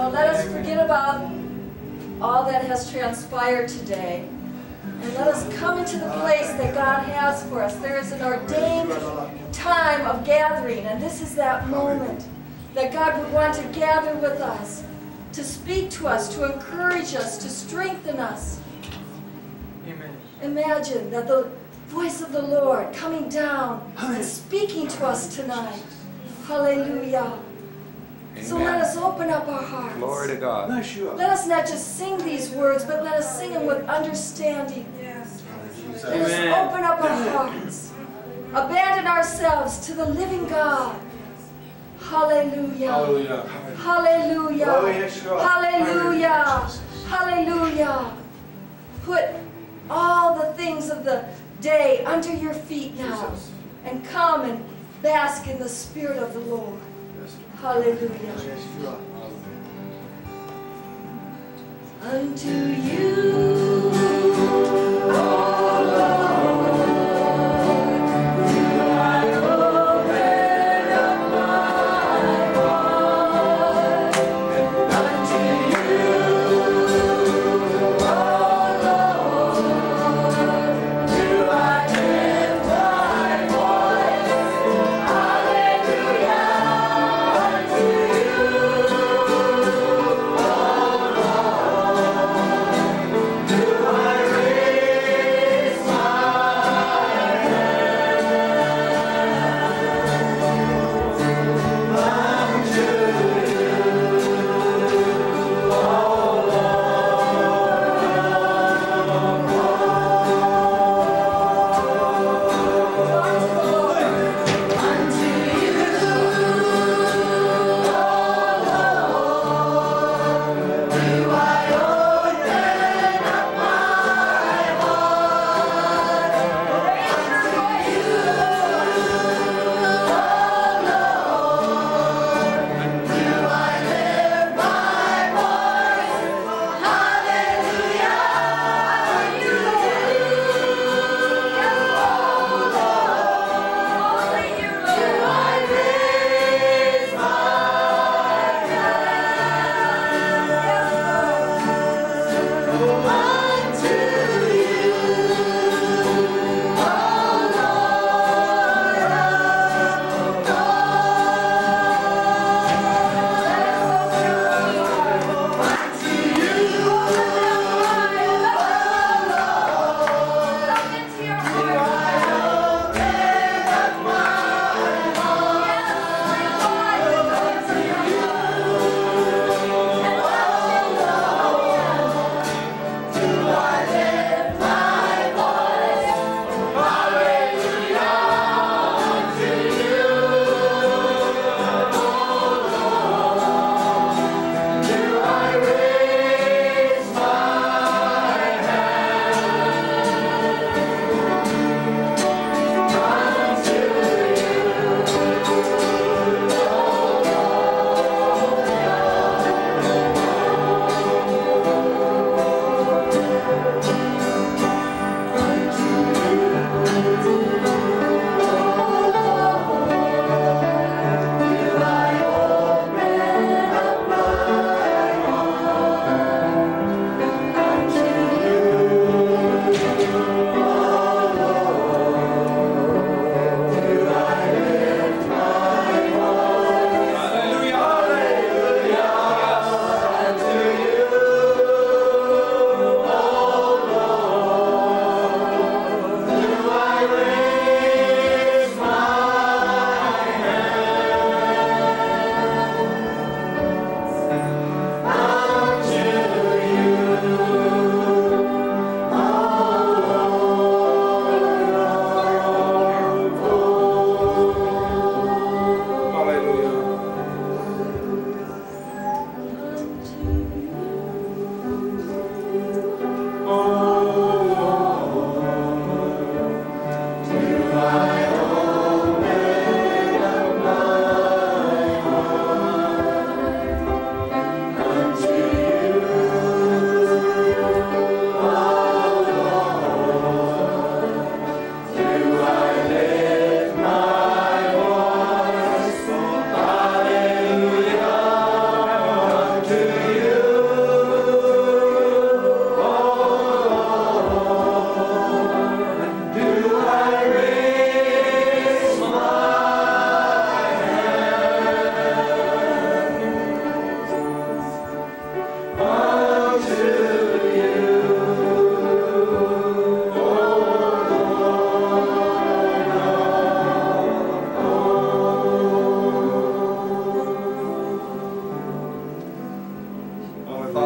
Let us forget about all that has transpired today. And let us come into the place that God has for us. There is an ordained time of gathering, and this is that moment that God would want to gather with us, to speak to us, to encourage us, to strengthen us. Amen. Imagine that the voice of the Lord coming down and speaking to us tonight. Hallelujah. Amen. So let us open up our hearts. Glory to God. Let us not just sing these words, but let us sing them with understanding. Let us open up our hearts. Abandon ourselves to the living God. Hallelujah. Hallelujah. Hallelujah. Hallelujah. Hallelujah. Put all the things of the day under your feet now and come and bask in the Spirit of the Lord. Hallelujah. Unto you, O Lord, do I open up my heart. Unto you, O Lord, do I lift my voice. Hallelujah. Unto you, O Lord.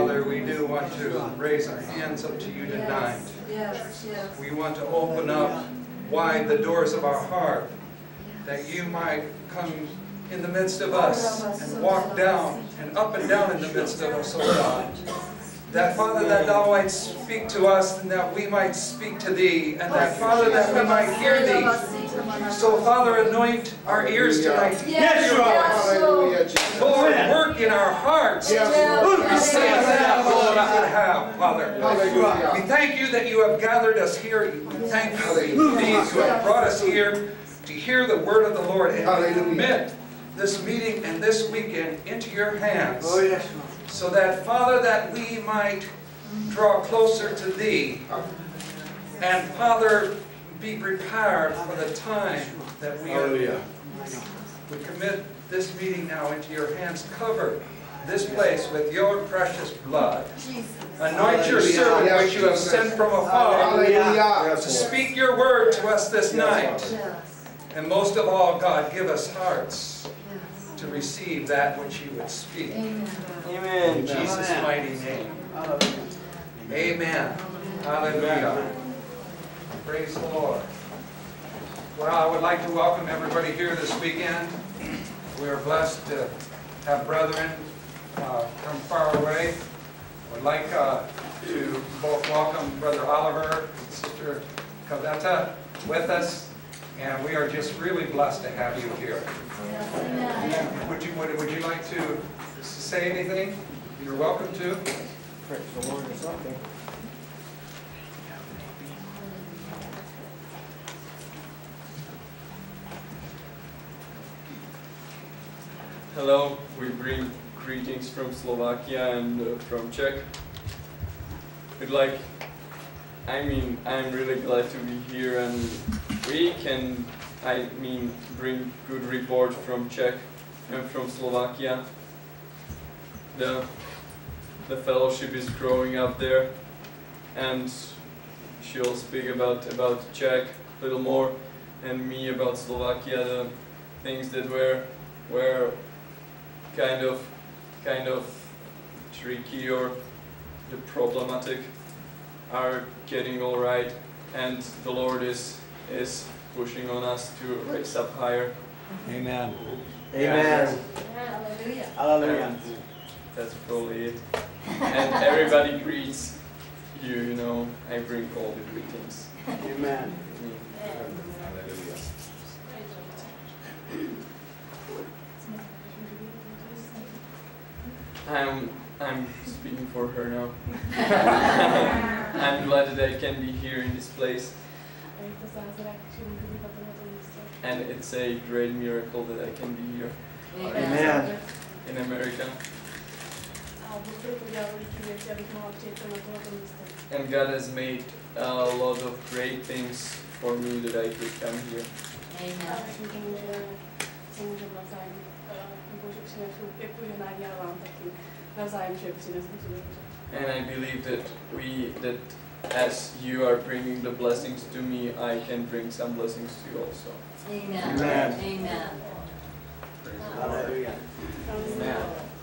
Father, we do want to raise our hands up to you tonight. Yes, yes. We want to open up wide the doors of our heart, that you might come in the midst of us and walk down and up and down in the midst of us, oh God. That, Father, that thou might speak to us and that we might speak to thee, and that, Father, that we might hear thee. So, Father, anoint our ears tonight. Yes, Lord. Lord, work in our hearts. We say that, Lord, I would have, Father. We thank you that you have gathered us here. We thank you that you have brought us here to hear the word of the Lord, and we commit this meeting and this weekend into your hands. Oh, yes, Lord. So that, Father, that we might draw closer to thee. And, Father, be prepared for the time that we are in. We commit this meeting now into your hands. Cover this place with your precious blood. Anoint your servant which you have sent from afar to speak your word to us this night. And most of all, God, give us hearts to receive that which you would speak. Amen. In Jesus' mighty name. Amen. Hallelujah. Praise the Lord. Well, I would like to welcome everybody here this weekend. We are blessed to have brethren from far away. I would like to both welcome Brother Oliver and Sister Cavetta with us. And we are just really blessed to have you here. Would you like to say anything? You're welcome to. Praise the Lord or something. Hello, we bring greetings from Slovakia and from Czech. I'm really glad to be here, and we can, bring good report from Czech and from Slovakia. The fellowship is growing up there, and she'll speak about Czech a little more, and me about Slovakia, the things that were kind of tricky or the problematic are getting all right, and the Lord is pushing on us to raise up higher. Amen. Amen. Hallelujah. Hallelujah. And that's probably it. And everybody greets you, you know, I bring all the greetings. Amen. Hallelujah. I'm speaking for her now. I'm glad that I can be here in this place. And it's a great miracle that I can be here Amen. in America. And God has made a lot of great things for me that I could come here. And I believe that as you are bringing the blessings to me, I can bring some blessings to you also. Amen. Amen. Amen. Hallelujah. Amen.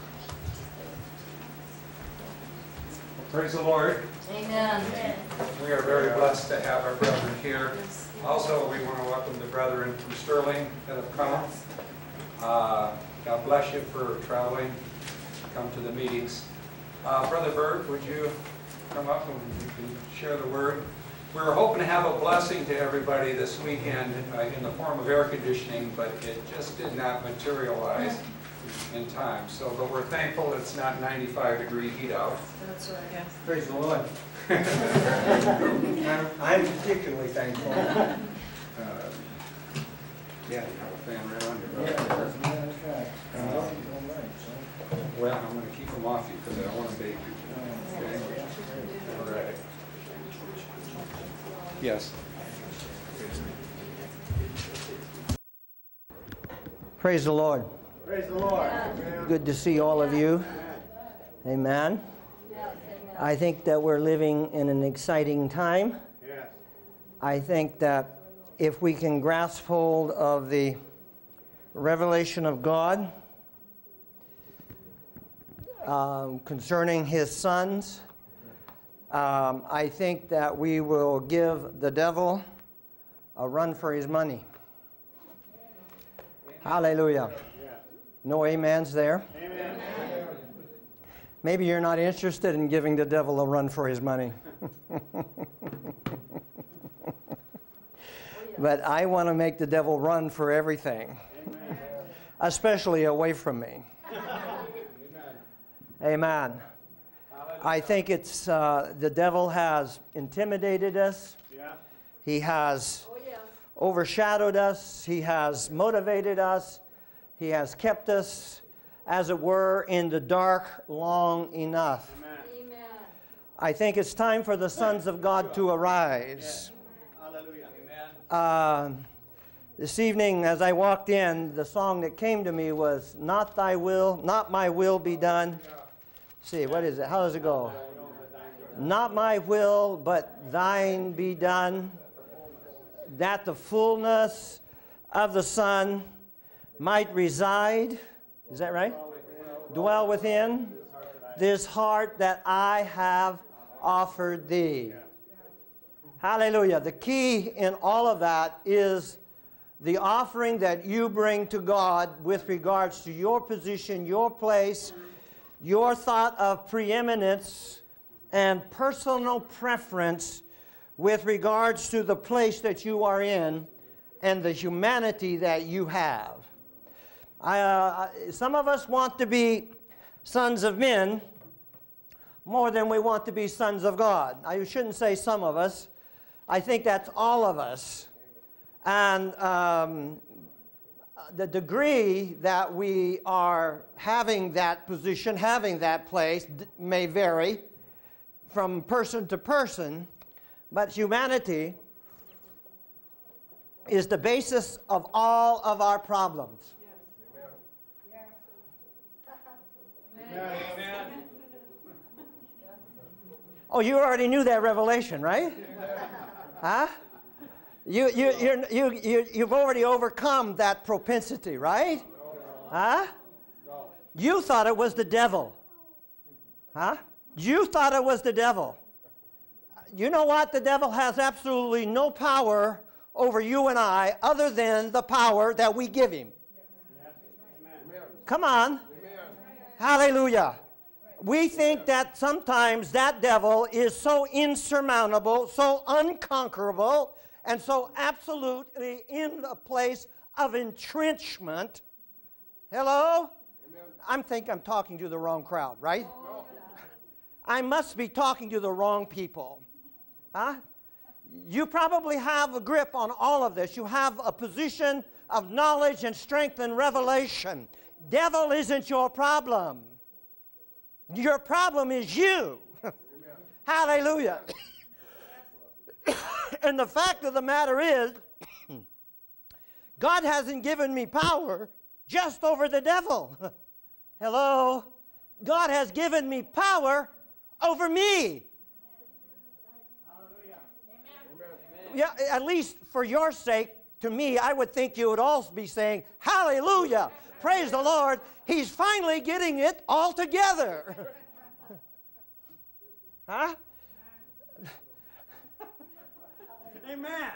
Praise the Lord. Amen. We are very blessed to have our brethren here. Also, we want to welcome the brethren from Sterling that have come. God bless you for traveling to come to the meetings. Brother Burt, would you come up and you can share the word? We were hoping to have a blessing to everybody this weekend in the form of air conditioning, but it just did not materialize in time. So, but we're thankful it's not 95-degree heat out. That's right. Yes. Praise the Lord. I'm particularly thankful. Yeah, you have a fan right on your Yeah, brother. as a matter of fact. Well, I'm going to keep them off you because I don't want to bake you. Okay? All right. Yes. Praise the Lord. Praise the Lord. Good to see all of you. Amen. I think that we're living in an exciting time. Yes. I think that if we can grasp hold of the revelation of God, concerning his sons. I think that we will give the devil a run for his money. Hallelujah. No amens there? Amen. Maybe you're not interested in giving the devil a run for his money. But I want to make the devil run for everything, especially away from me. Amen. I think it's the devil has intimidated us. He has overshadowed us. He has motivated us. He has kept us, as it were, in the dark long enough. Amen. I think it's time for the sons of God to arise. This evening, as I walked in, the song that came to me was "Not Thy Will, Not My Will Be Done." See, what is it? How does it go? Not my will, but thine be done, that the fullness of the Son might reside. Is that right? Dwell within this heart that I have offered thee. Hallelujah. The key in all of that is the offering that you bring to God with regards to your position, your place, your thought of preeminence and personal preference with regards to the place that you are in and the humanity that you have. Some of us want to be sons of men more than we want to be sons of God. I shouldn't say some of us. I think that's all of us. And the degree that we are having that position, having that place, may vary from person to person, but humanity is the basis of all of our problems. Amen. Oh, you already knew that revelation, right? Huh? You've already overcome that propensity, right? Huh? You thought it was the devil. Huh? You thought it was the devil. You know what? The devil has absolutely no power over you and I other than the power that we give him. Come on. Hallelujah. We think that sometimes that devil is so insurmountable, so unconquerable, and so absolutely in a place of entrenchment. Hello? I think I'm talking to the wrong crowd, right? No. I must be talking to the wrong people. Huh? You probably have a grip on all of this. You have a position of knowledge and strength and revelation. Devil isn't your problem. Your problem is you. Hallelujah. And the fact of the matter is, God hasn't given me power just over the devil. Hello? God has given me power over me. Yeah, at least for your sake, to me, I would think you would all be saying, hallelujah, praise the Lord, he's finally getting it all together. Huh? Amen.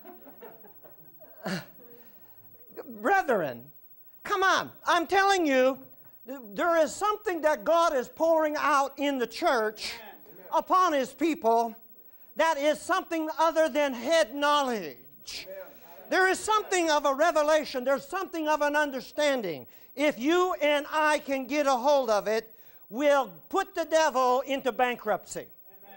Brethren, come on. I'm telling you, there is something that God is pouring out in the church upon his people that is something other than head knowledge. There is something of a revelation. There's something of an understanding. If you and I can get a hold of it, we'll put the devil into bankruptcy.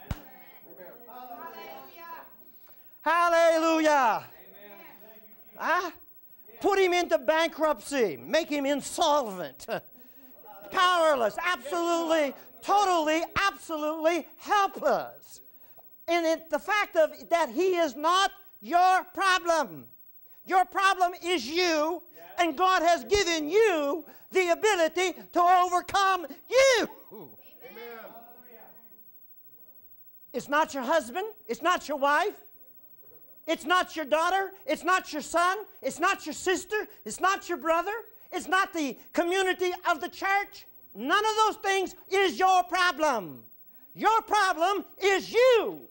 Hallelujah. Huh? Put him into bankruptcy. Make him insolvent. Powerless. Absolutely, totally, absolutely helpless. And the fact of that he is not your problem. Your problem is you, and God has given you the ability to overcome you. Amen. It's not your husband. It's not your wife. It's not your daughter. It's not your son. It's not your sister. It's not your brother. It's not the community of the church. None of those things is your problem. Your problem is you.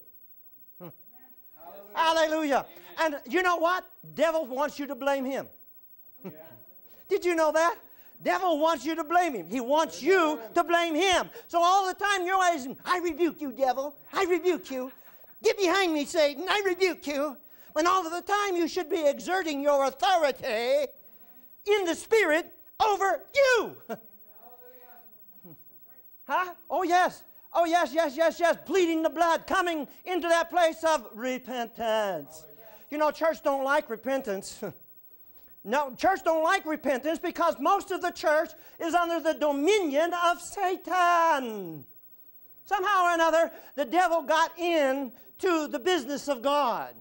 Hallelujah. And you know what? Devil wants you to blame him. Did you know that? Devil wants you to blame him. He wants you to blame him. So all the time you're always, I rebuke you, devil. I rebuke you. Get behind me, Satan. I rebuke you. When all of the time you should be exerting your authority in the Spirit over you. Huh? Oh, yes. Oh, yes, yes, yes, yes. Pleading the blood, coming into that place of repentance. You know, church don't like repentance. No, church don't like repentance because most of the church is under the dominion of Satan. Somehow or another, the devil got into the business of God.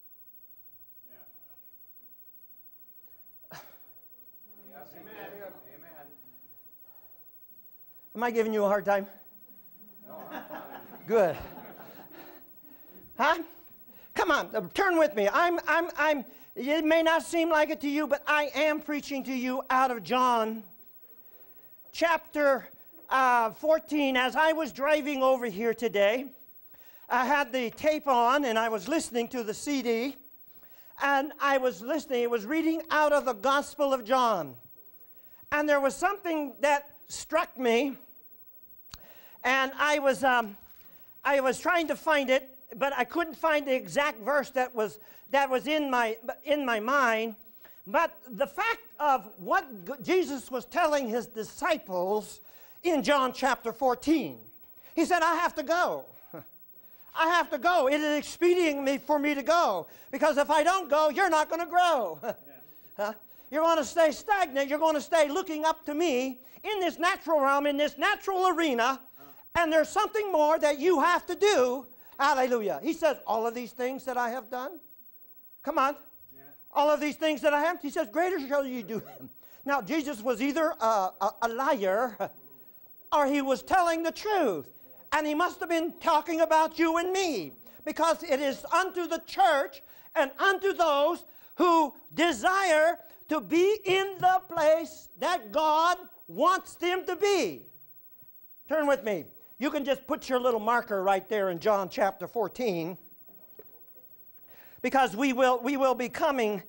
Am I giving you a hard time? No, I'm fine. Good. Huh? Come on, turn with me. It may not seem like it to you, but I am preaching to you out of John chapter 14. As I was driving over here today, I had the tape on and I was listening to the CD, and I was listening. It was reading out of the Gospel of John. And there was something that struck me, and I was trying to find it, but I couldn't find the exact verse that was in my mind. But the fact of what Jesus was telling his disciples in John chapter 14, he said, I have to go. I have to go. It is expedient for me to go, because if I don't go, you're not going to grow. Huh? You're going to stay stagnant. You're going to stay looking up to me in this natural realm, in this natural arena, and there's something more that you have to do. Hallelujah. He says, all of these things that I have done, come on, all of these things that I have, he says, greater shall you do them. Now, Jesus was either a liar or he was telling the truth. And he must have been talking about you and me, because it is unto the church and unto those who desire to be in the place that God wants them to be. Turn with me. You can just put your little marker right there in John chapter 14, because we will be coming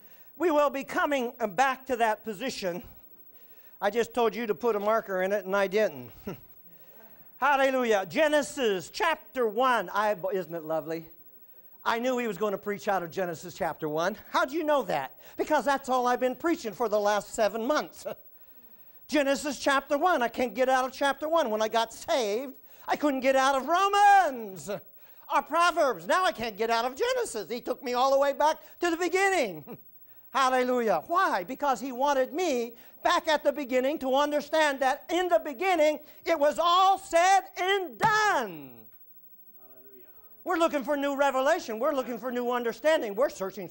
back to that position. I just told you to put a marker in it, and I didn't. Hallelujah. Genesis chapter 1. Isn't it lovely? I knew he was going to preach out of Genesis chapter 1. How'd you know that? Because that's all I've been preaching for the last 7 months. Genesis chapter 1. I can't get out of chapter 1. When I got saved, I couldn't get out of Romans or Proverbs. Now I can't get out of Genesis. He took me all the way back to the beginning. Hallelujah. Why? Because he wanted me back at the beginning to understand that in the beginning it was all said and done. Hallelujah. We're looking for new revelation. We're looking for new understanding. We're searching.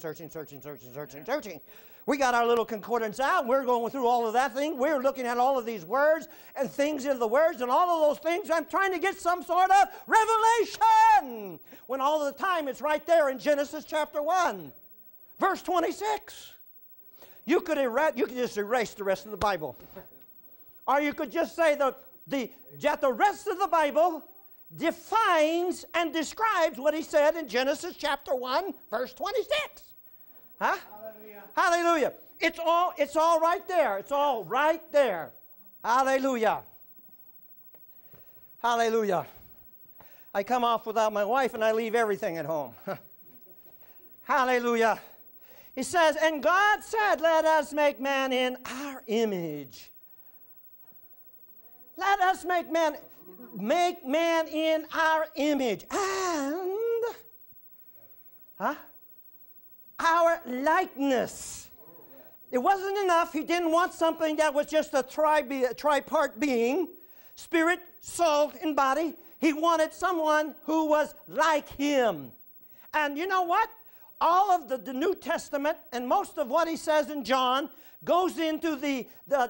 We got our little concordance out. We're going through all of that thing. We're looking at all of these words and things in the words and all of those things. I'm trying to get some sort of revelation, when all of the time it's right there in Genesis chapter 1. Verse 26. You could just erase the rest of the Bible. Or you could just say that the rest of the Bible defines and describes what he said in Genesis chapter 1, verse 26. Huh? Hallelujah. Hallelujah. It's all right there. It's all right there. Hallelujah. Hallelujah. I come off without my wife and I leave everything at home. Hallelujah. He says, and God said, let us make man in our image. Let us make man in our image. And our likeness. It wasn't enough. He didn't want something that was just a tripart being, spirit, soul, and body. He wanted someone who was like him. And you know what? All of the New Testament and most of what he says in John goes into the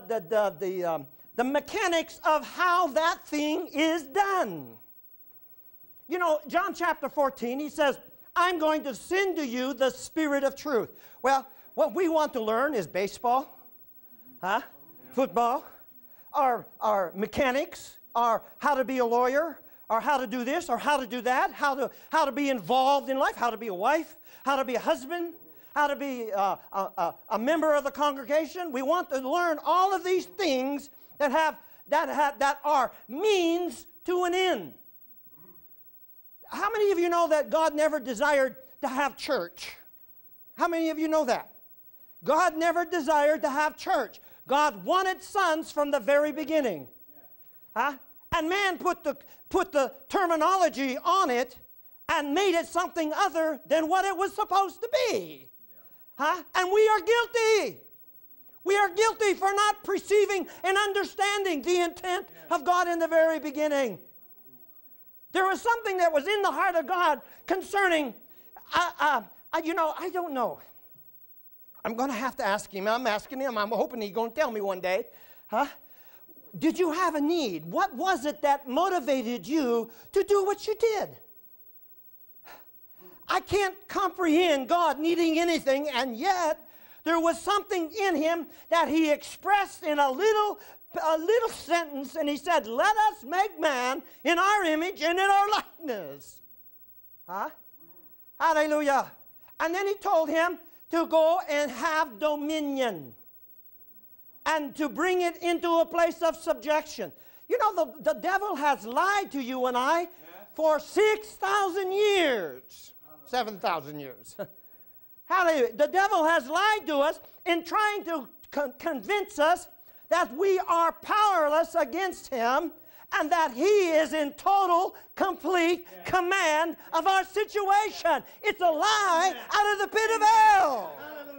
mechanics of how that thing is done. You know, John chapter 14, he says, I'm going to send to you the Spirit of truth. Well, what we want to learn is baseball, football, are mechanics, or how to be a lawyer, or how to do this, or how to do that, how to be involved in life, how to be a wife, how to be a husband, how to be a member of the congregation. We want to learn all of these things that are means to an end. How many of you know that God never desired to have church? How many of you know that? God never desired to have church. God wanted sons from the very beginning. Huh? And man put the terminology on it and made it something other than what it was supposed to be. Huh? And we are guilty. We are guilty for not perceiving and understanding the intent of God in the very beginning. There was something that was in the heart of God concerning, I don't know. I'm going to have to ask him. I'm asking him. I'm hoping he's going to tell me one day. Huh? Did you have a need? What was it that motivated you to do what you did? I can't comprehend God needing anything, and yet there was something in him that he expressed in a little sentence, and he said, let us make man in our image and in our likeness. Huh? Hallelujah. And then he told him to go and have dominion and to bring it into a place of subjection. You know, the devil has lied to you and I for 6,000 years. 7,000 years. Hallelujah. The devil has lied to us in trying to convince us that we are powerless against him and that he is in total, complete command of our situation. It's a lie out of the pit of hell.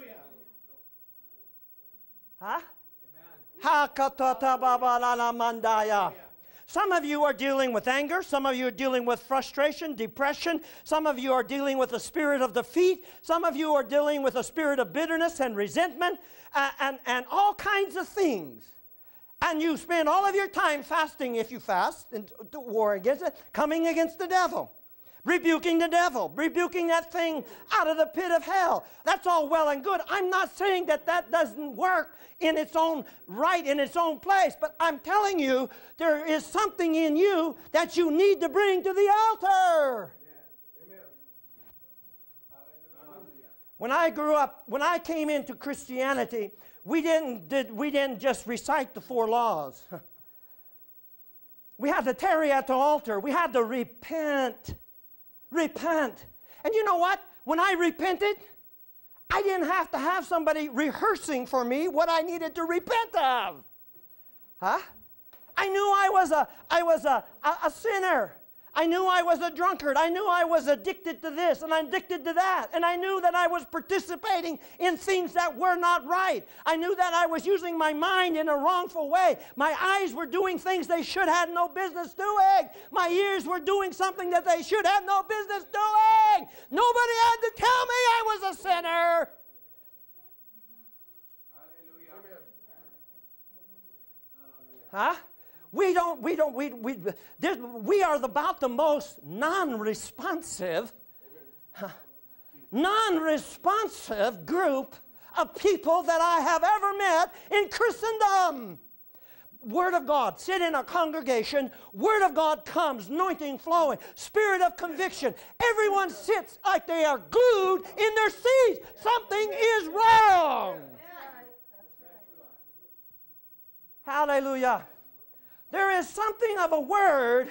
Huh? Some of you are dealing with anger. Some of you are dealing with frustration, depression. Some of you are dealing with a spirit of defeat. Some of you are dealing with a spirit of bitterness and resentment and all kinds of things. And you spend all of your time fasting if you fast, and to war against it, coming against the devil, rebuking the devil, rebuking that thing out of the pit of hell. That's all well and good. I'm not saying that that doesn't work in its own right, in its own place, but I'm telling you there is something in you that you need to bring to the altar. When I grew up, when I came into Christianity, we didn't just recite the 4 laws. We had to tarry at the altar. We had to repent. Repent. And you know what? When I repented, I didn't have to have somebody rehearsing for me what I needed to repent of. Huh? I knew I was a sinner. I knew I was a drunkard. I knew I was addicted to this and addicted to that. And I knew that I was participating in things that were not right. I knew that I was using my mind in a wrongful way. My eyes were doing things they should have no business doing. My ears were doing something that they should have no business doing. Nobody had to tell me I was a sinner. Huh? We are about the most non-responsive group of people that I have ever met in Christendom. Word of God, sit in a congregation, Word of God comes, anointing flowing, spirit of conviction. Everyone sits like they are glued in their seats. Something is wrong. Hallelujah. There is something of a word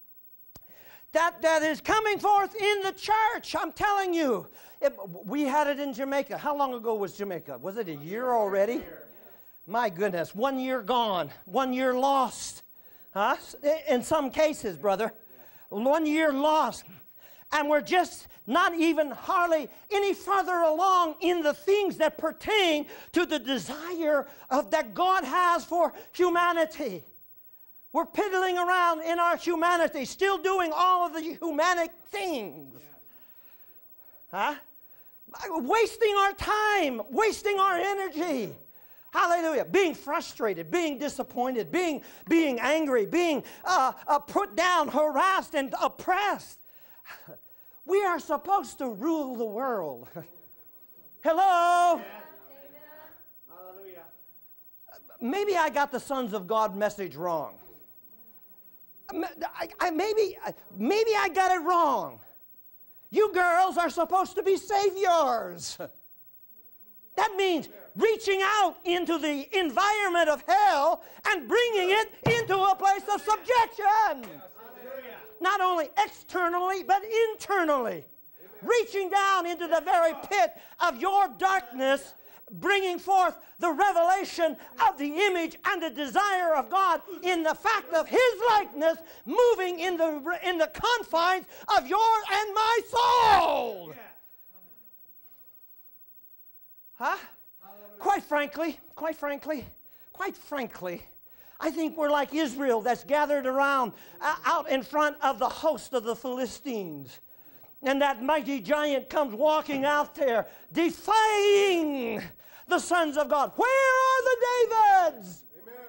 that is coming forth in the church. I'm telling you. We had it in Jamaica. How long ago was Jamaica? Was it a year already? My goodness. 1 year gone. 1 year lost. Huh? In some cases, brother. 1 year lost. And we're just not even hardly any further along in the things that pertain to the desire that God has for humanity. We're piddling around in our humanity, still doing all of the humanic things. Huh? Wasting our time, wasting our energy. Hallelujah. Being frustrated, being disappointed, being angry, being put down, harassed, and oppressed. We are supposed to rule the world. Hello? maybe I got the sons of God message wrong. Maybe I got it wrong. You girls are supposed to be saviors. That means reaching out into the environment of hell and bringing it into a place of subjection. Not only externally, but internally. Reaching down into the very pit of your darkness, bringing forth the revelation of the image and the desire of God in the fact of His likeness, moving in the confines of your and my soul. Huh? Quite frankly, I think we're like Israel that's gathered around out in front of the host of the Philistines. And that mighty giant comes walking out there, defying the sons of God. Where are the Davids? Amen.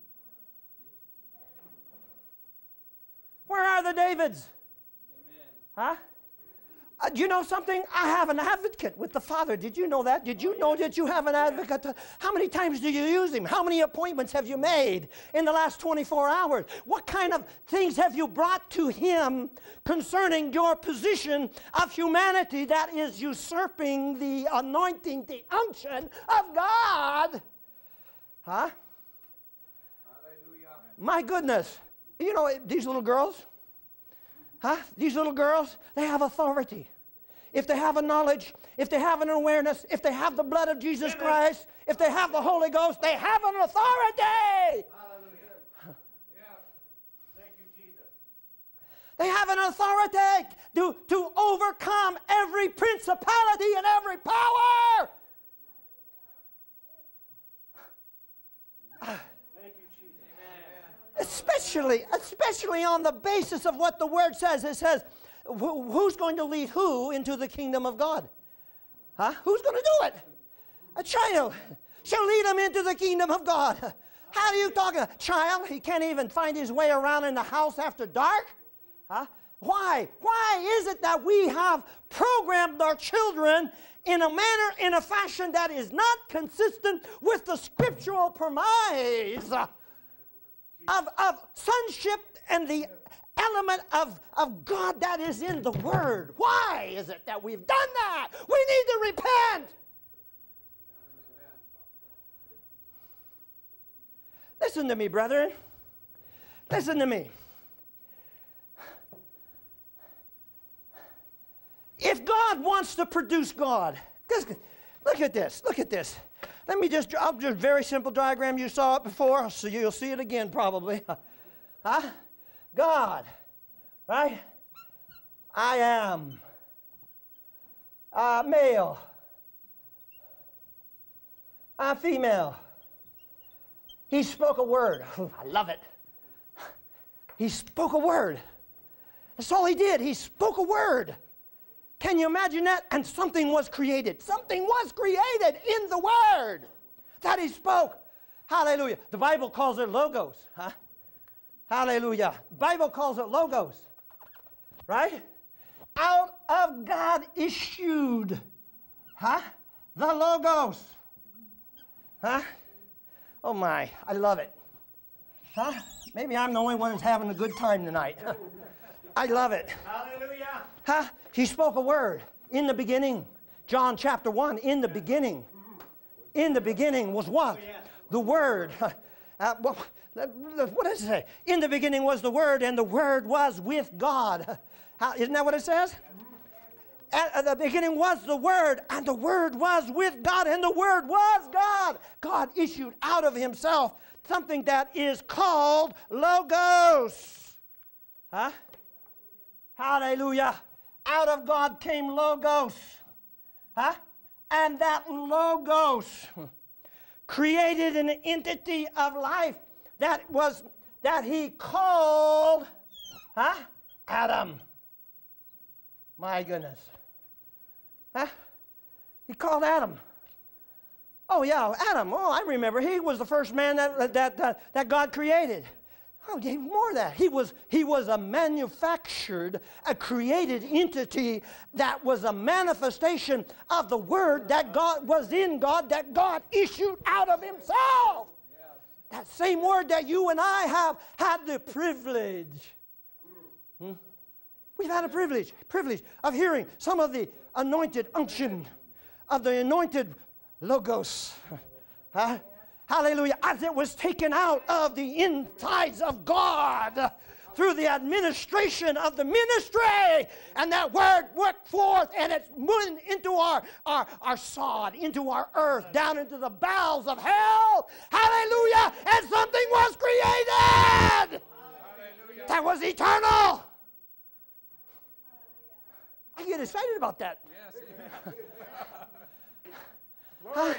Where are the Davids? Amen. Huh? Do you know something? I have an advocate with the Father. Did you know that? Did you know that you have an advocate? How many times do you use him? How many appointments have you made in the last 24 hours? What kind of things have you brought to him concerning your position of humanity that is usurping the anointing, the unction of God? Huh? Hallelujah. My goodness. You know, these little girls, these little girls, they have authority. If they have a knowledge, if they have an awareness, if they have the blood of Jesus Christ, if they have the Holy Ghost, they have an authority. Hallelujah. Yeah. Thank you, Jesus. They have an authority to overcome every principality and every power. Thank you, Jesus. Amen. Especially on the basis of what the Word says. It says, who's going to lead who into the kingdom of God? Huh? Who's going to do it? A child shall lead him into the kingdom of God. How are you talking? A child? He can't even find his way around in the house after dark? Huh? Why? Why is it that we have programmed our children in a manner, in a fashion that is not consistent with the scriptural premise of sonship and the element of God that is in the Word? Why is it that we've done that? We need to repent. Listen to me, brethren. Listen to me. If God wants to produce God, look at this. Look at this. I'll just very simple diagram. You saw it before, so you'll see it again probably. Huh? God, right? I am male, female. He spoke a word. I love it. He spoke a word. That's all he did. He spoke a word. Can you imagine that? And something was created. Something was created in the word that he spoke. Hallelujah. The Bible calls it logos. Huh? Hallelujah. The Bible calls it logos. Right? Out of God issued. Huh? The logos. Huh? Oh my, I love it. Huh? Maybe I'm the only one who's having a good time tonight. I love it. Hallelujah. Huh? He spoke a word. In the beginning. John chapter 1. In the beginning. In the beginning was what? The Word. What does it say? In the beginning was the Word, and the Word was with God. Isn't that what it says? At the beginning was the Word, and the Word was with God, and the Word was God. God issued out of Himself something that is called logos. Huh? Hallelujah. Out of God came logos. Huh? And that logos created an entity of life that He called Adam. My goodness. Huh? He called Adam. Oh yeah, Adam. Oh, I remember. He was the first man that God created. Oh, more of that. He was a manufactured, a created entity that was a manifestation of the Word that God was in God, that God issued out of Himself. That same word that you and I have had the privilege. We've had a privilege of hearing some of the anointed unction of the anointed logos. Hallelujah. As it was taken out of the insides of God through the administration of the ministry. And that word worked forth, and it's moving into our sod, into our earth, down into the bowels of hell. Hallelujah. And something was created. Hallelujah. That was eternal. I get excited about that. Yes. Huh?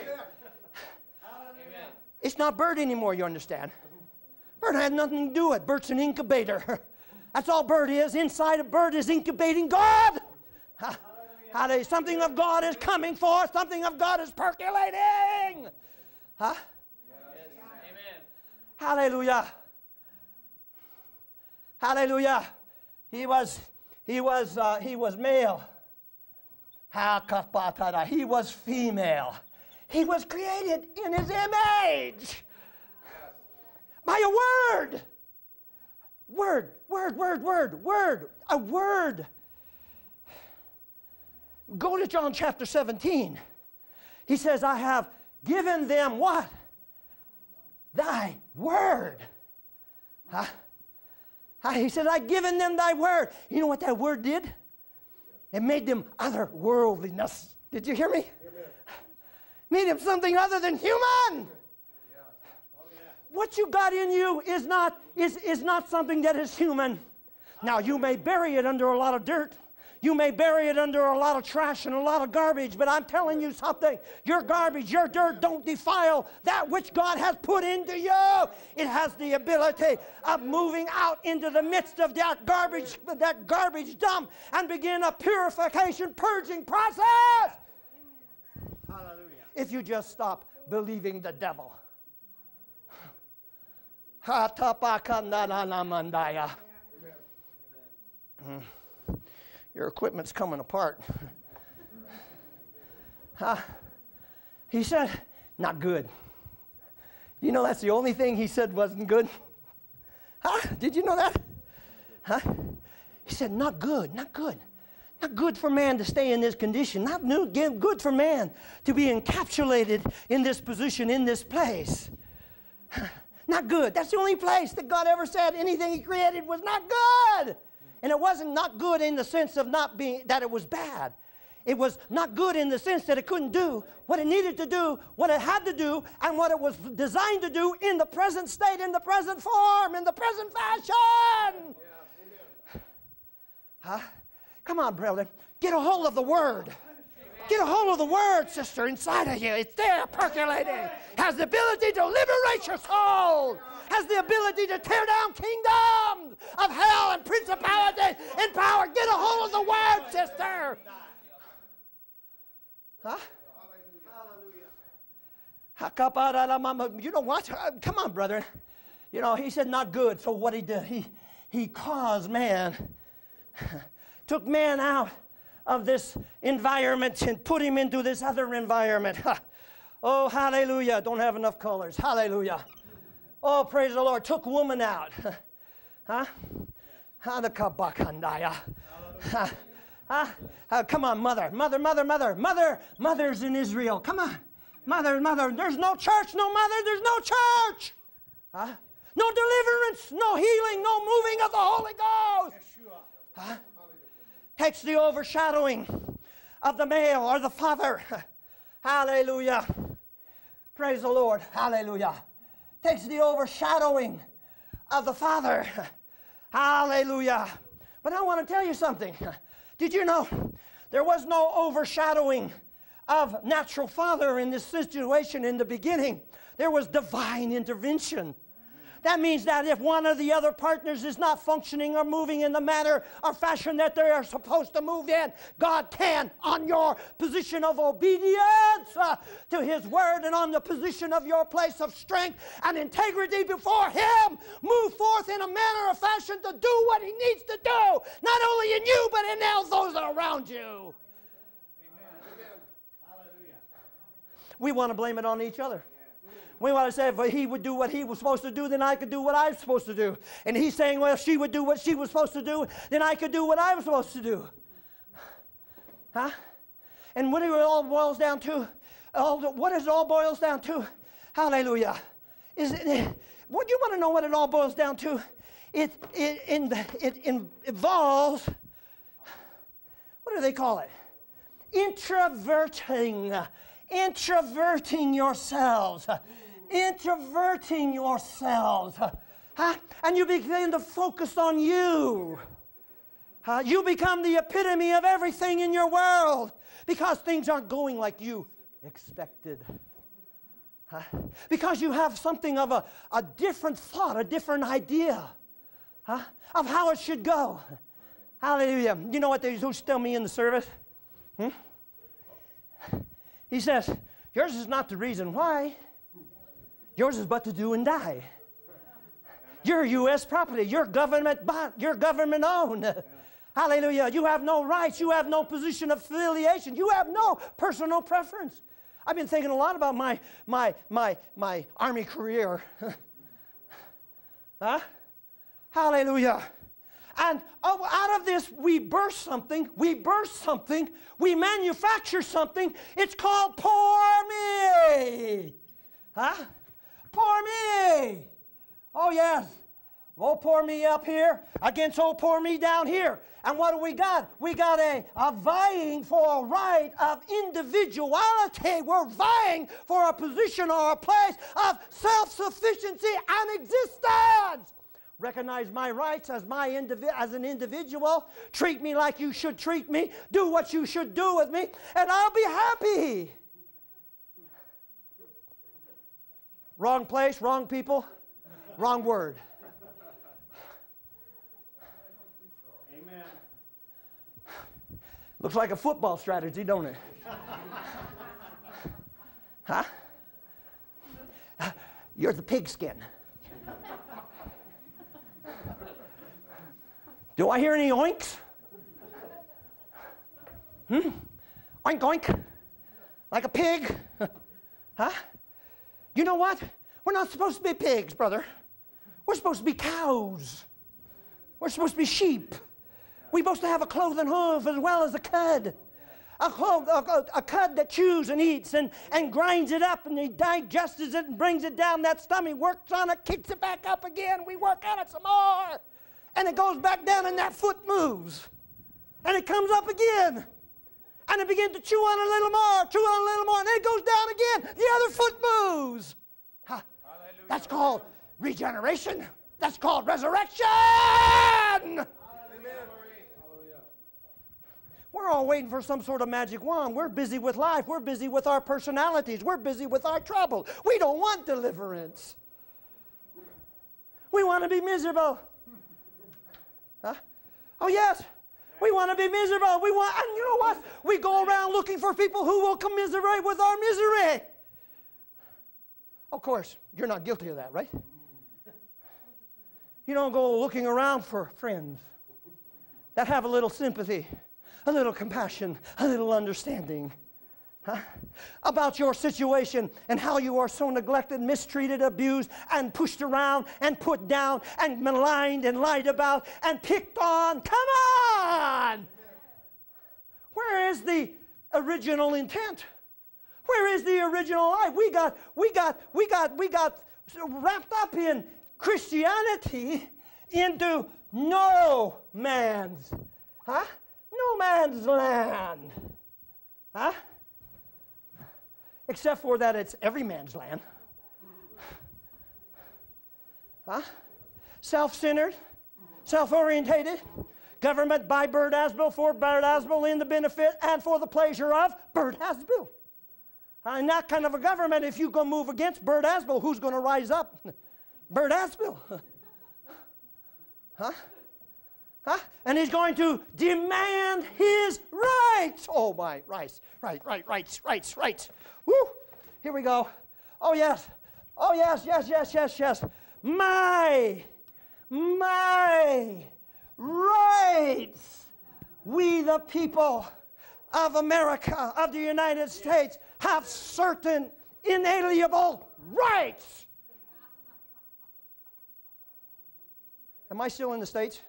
It's not Burt anymore, you understand. Burt had nothing to do with it. Burt's an incubator. That's all Burt is. Inside of Burt is incubating God. Hallelujah. Something of God is coming forth. Something of God is percolating. Huh? Amen. Hallelujah. Hallelujah. He was male. He was female. He was created in His image. By a word. Word. A word. Go to John chapter 17. He says, I have given them what? Thy word. Huh? He said, I've given them thy word. You know what that word did? It made them otherworldliness. Did you hear me? Made him something other than human. What you got in you is not something that is human. Now, you may bury it under a lot of dirt. You may bury it under a lot of trash and a lot of garbage, but I'm telling you something. Your garbage, your dirt don't defile that which God has put into you. It has the ability of moving out into the midst of that garbage dump and begin a purification, purging process. Hallelujah. If you just stop believing the devil. Your equipment's coming apart. He said, not good. You know that's the only thing he said wasn't good? Did you know that? He said, not good. Not good for man to stay in this condition. Not good for man to be encapsulated in this position, in this place. Not good. That's the only place that God ever said anything He created was not good. And it wasn't not good in the sense of not being, that it was bad. It was not good in the sense that it couldn't do what it needed to do, what it had to do, and what it was designed to do in the present state, in the present form, in the present fashion. Come on, brother. Get a hold of the Word. Get a hold of the Word, sister, inside of you. It's there, percolating. Has the ability to liberate your soul. Has the ability to tear down kingdoms of hell and principalities and power. Get a hold of the Word, sister. You know what? Come on, brother. You know, he said not good. So what he did, he caused man, took man out of this environment and put him into this other environment. Oh, hallelujah. Don't have enough colors. Hallelujah. Oh, praise the Lord. Took woman out. Come on, mother. Mothers in Israel. Come on. Mother. There's no church, no mother. There's no church. No deliverance, no healing, no moving of the Holy Ghost. Takes the overshadowing of the male or the father. Hallelujah. Praise the Lord. Hallelujah. Takes the overshadowing of the father. Hallelujah. But I want to tell you something. Did you know there was no overshadowing of natural father in this situation in the beginning? There was divine intervention. That means that if one of the other partners is not functioning or moving in the manner or fashion that they are supposed to move in, God can, on your position of obedience to His Word and on the position of your place of strength and integrity before Him, move forth in a manner or fashion to do what He needs to do, not only in you, but in all those around you. Amen. We want to blame it on each other. We want to say, if he would do what he was supposed to do, then I could do what I'm supposed to do. And he's saying, well, if she would do what she was supposed to do, then I could do what I was supposed to do. Huh? And what it all boils down to, what it all boils down to, hallelujah, would you want to know what it all boils down to? It involves, what do they call it? Introverting yourselves. Introverting yourselves. Huh? And you begin to focus on you. You become the epitome of everything in your world because things aren't going like you expected. Because you have something of a different thought, a different idea of how it should go. Hallelujah. You know what they used to tell me in the service? He says, yours is not the reason why. Yours is but to do and die. You're U.S. property. You're government owned. Hallelujah. You have no rights. You have no position of affiliation. You have no personal preference. I've been thinking a lot about my Army career. Hallelujah. And out of this, we burst something, we manufacture something. It's called poor me. Poor me. Oh, yes. Oh, poor me up here against oh, poor me down here. And what do we got? We got a vying for a right of individuality. We're vying for a position or a place of self-sufficiency and existence. Recognize my rights as an individual. Treat me like you should treat me. Do what you should do with me, and I'll be happy. Wrong place, wrong people, wrong word. Amen. Looks like a football strategy, don't it? Huh? You're the pigskin. Do I hear any oinks? Oink, oink. Like a pig? Huh? You know what? We're not supposed to be pigs, brother. We're supposed to be cows. We're supposed to be sheep. We're supposed to have a cloven hoof as well as a cud. A cud that chews and eats and grinds it up and he digests it and brings it down that stomach, works on it, kicks it back up again. We work on it some more. And it goes back down and that foot moves. And it comes up again. And it begins to chew on a little more, and then it goes down again. The other foot moves. That's called regeneration. That's called resurrection. Amen. We're all waiting for some sort of magic wand. We're busy with life. We're busy with our personalities. We're busy with our trouble. We don't want deliverance. We want to be miserable. Oh, yes. We want to be miserable. And you know what? We go around looking for people who will commiserate with our misery. Of course, you're not guilty of that, right? You don't go looking around for friends that have a little sympathy, a little compassion, a little understanding about your situation and how you are so neglected, mistreated, abused, and pushed around and put down and maligned and lied about and picked on. Come on! Where is the original intent? Where is the original life? We got wrapped up in Christianity into no man's land. Except for that it's every man's land. Self-centered, self-orientated, government by Burt Asbill, for Burt Asbill, in the benefit and for the pleasure of Burt Asbill. And that kind of a government, if you go move against Burt Asbill, who's going to rise up? Burt Asbill. And he's going to demand his rights. Oh my, rights. Woo! Here we go. Oh yes. My rights. We the people of America, of the United States, have certain inalienable rights. Am I still in the States?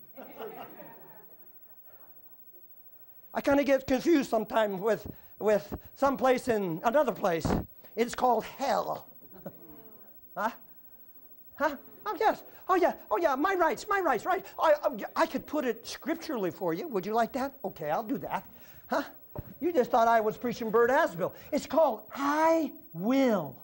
I kind of get confused sometimes with some place in another place. It's called hell. Huh? Huh? Oh, yes. Oh, yeah. My rights, right? I could put it scripturally for you. Would you like that? Okay, I'll do that. Huh? You just thought I was preaching Burt Asbill. It's called I will.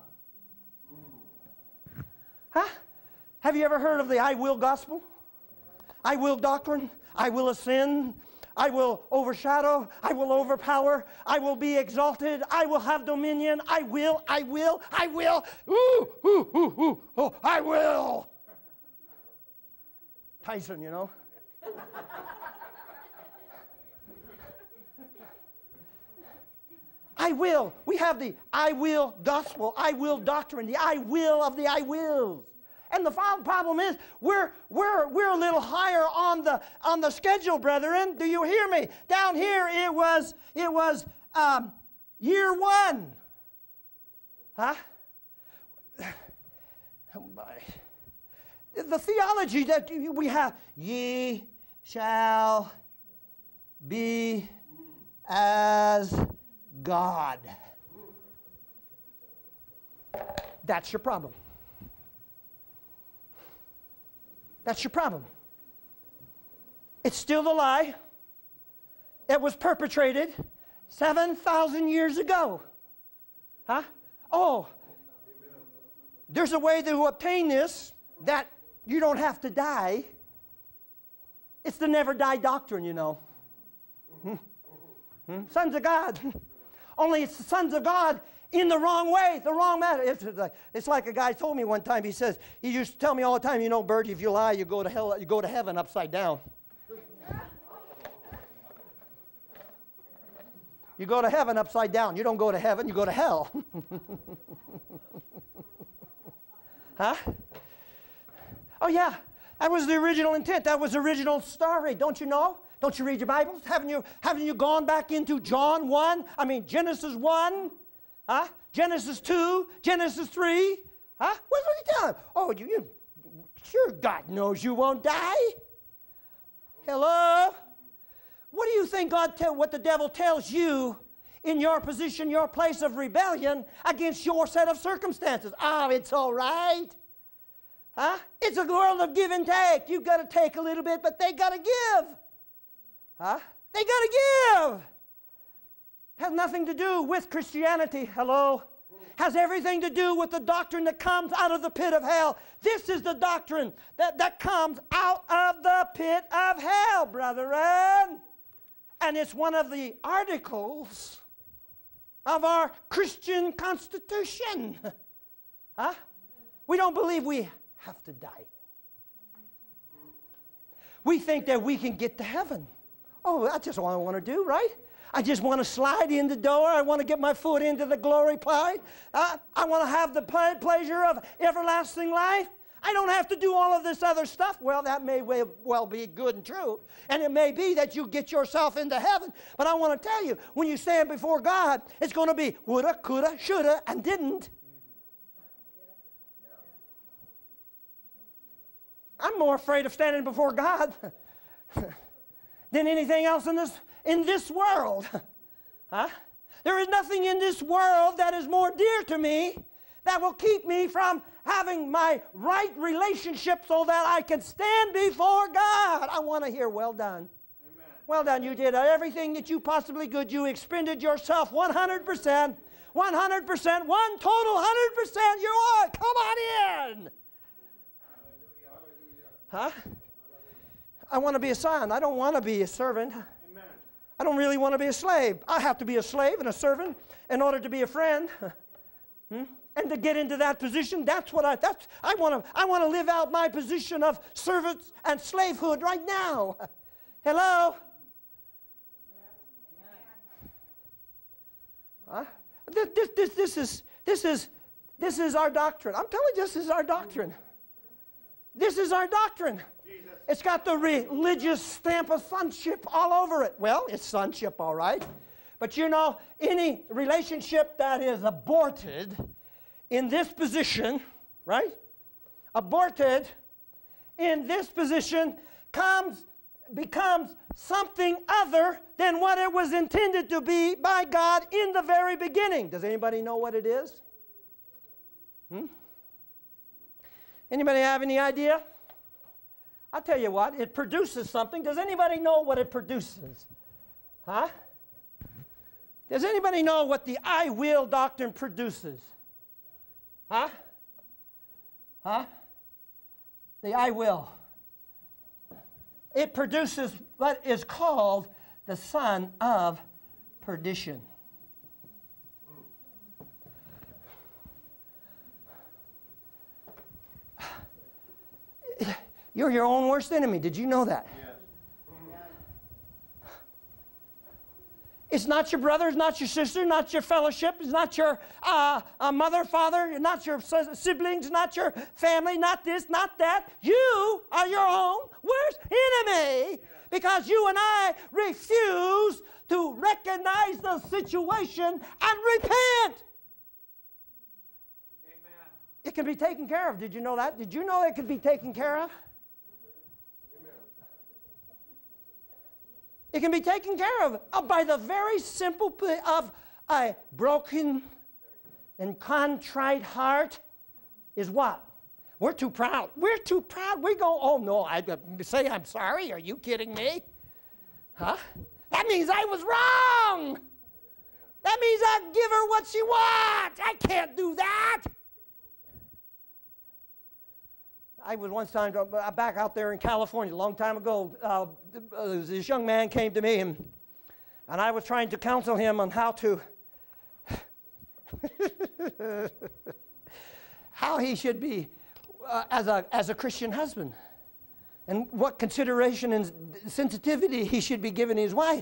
Huh? Have you ever heard of the I will gospel? I will doctrine. I will ascend. I will overshadow. I will overpower. I will be exalted. I will have dominion. I will. Ooh, oh, I will. Tyson, you know. I will. We have the I will gospel, I will doctrine, the I will of the I wills. And the problem is we're a little higher on the schedule, brethren. Do you hear me? Down here it was year one. Huh? The theology that we have, ye shall be as God. That's your problem. That's your problem. It's still the lie that was perpetrated 7,000 years ago. Huh? Oh, there's a way to obtain this that you don't have to die. It's the never die doctrine, you know. Sons of God. Only it's the sons of God in the wrong way, the wrong matter. It's like a guy told me one time. He says, he used to tell me all the time, you know, Bert, if you lie, you go to hell, you go to heaven upside down. You go to heaven upside down. You don't go to heaven, you go to hell. Huh? Oh yeah, that was the original intent. That was the original story. Don't you know? Don't you read your Bibles? Haven't you gone back into John 1? I mean Genesis 1? Huh? Genesis 2? Genesis 3? Huh? What are you telling? Oh, you sure God knows you won't die. Hello? What do you think what the devil tells you in your position, your place of rebellion against your set of circumstances? Oh, it's all right. Huh? It's a world of give and take. You've got to take a little bit, but they got to give. Huh? They got to give. Has nothing to do with Christianity. Hello? Has everything to do with the doctrine that comes out of the pit of hell. This is the doctrine that comes out of the pit of hell, brethren. And it's one of the articles of our Christian Constitution. Huh? We don't believe we have to die. We think that we can get to heaven. Oh, that's just all I want to do, right? I just want to slide in the door. I want to get my foot into the glory cloud. I want to have the pleasure of everlasting life. I don't have to do all of this other stuff. Well, that may well be good and true. And it may be that you get yourself into heaven. But I want to tell you, when you stand before God, it's going to be woulda, coulda, shoulda, and didn't. I'm more afraid of standing before God than anything else in this world. Huh? There is nothing in this world that is more dear to me that will keep me from having my right relationship so that I can stand before God. I want to hear, well done. Amen. Well done. You did everything that you possibly could. You expended yourself 100%. 100%. One total 100%. You are. Come on in. Huh? I want to be a son. I don't want to be a servant. Amen. I don't really want to be a slave. I have to be a slave and a servant in order to be a friend. And to get into that position, that's what I want to live out my position of servants and slavehood right now. Hello? Huh? This is our doctrine. I'm telling you, this is our doctrine. This is our doctrine. Jesus. It's got the religious stamp of sonship all over it. Well, it's sonship, all right. But you know, any relationship that is aborted in this position, right? Aborted in this position becomes something other than what it was intended to be by God in the very beginning. Does anybody know what it is? Anybody have any idea? I'll tell you what, it produces something. Does anybody know what it produces? Huh? Does anybody know what the I will doctrine produces? Huh? Huh? The I will. It produces what is called the son of perdition. You're your own worst enemy. Did you know that? Yes. It's not your brother, it's not your sister, not your fellowship, it's not your mother, father, not your siblings, not your family, not this, not that. You are your own worst enemy because you and I refuse to recognize the situation and repent. Amen. It can be taken care of. Did you know that? Did you know it could be taken care of? It can be taken care of by the very simple play of a broken and contrite heart is what? We're too proud. We're too proud. We go, oh no, I say I'm sorry. Are you kidding me? Huh? That means I was wrong. That means I give her what she wants. I can't do that. I was one time back out there in California a long time ago. This young man came to me, and I was trying to counsel him on how to, how he should be as a Christian husband, and what consideration and sensitivity he should be giving his wife.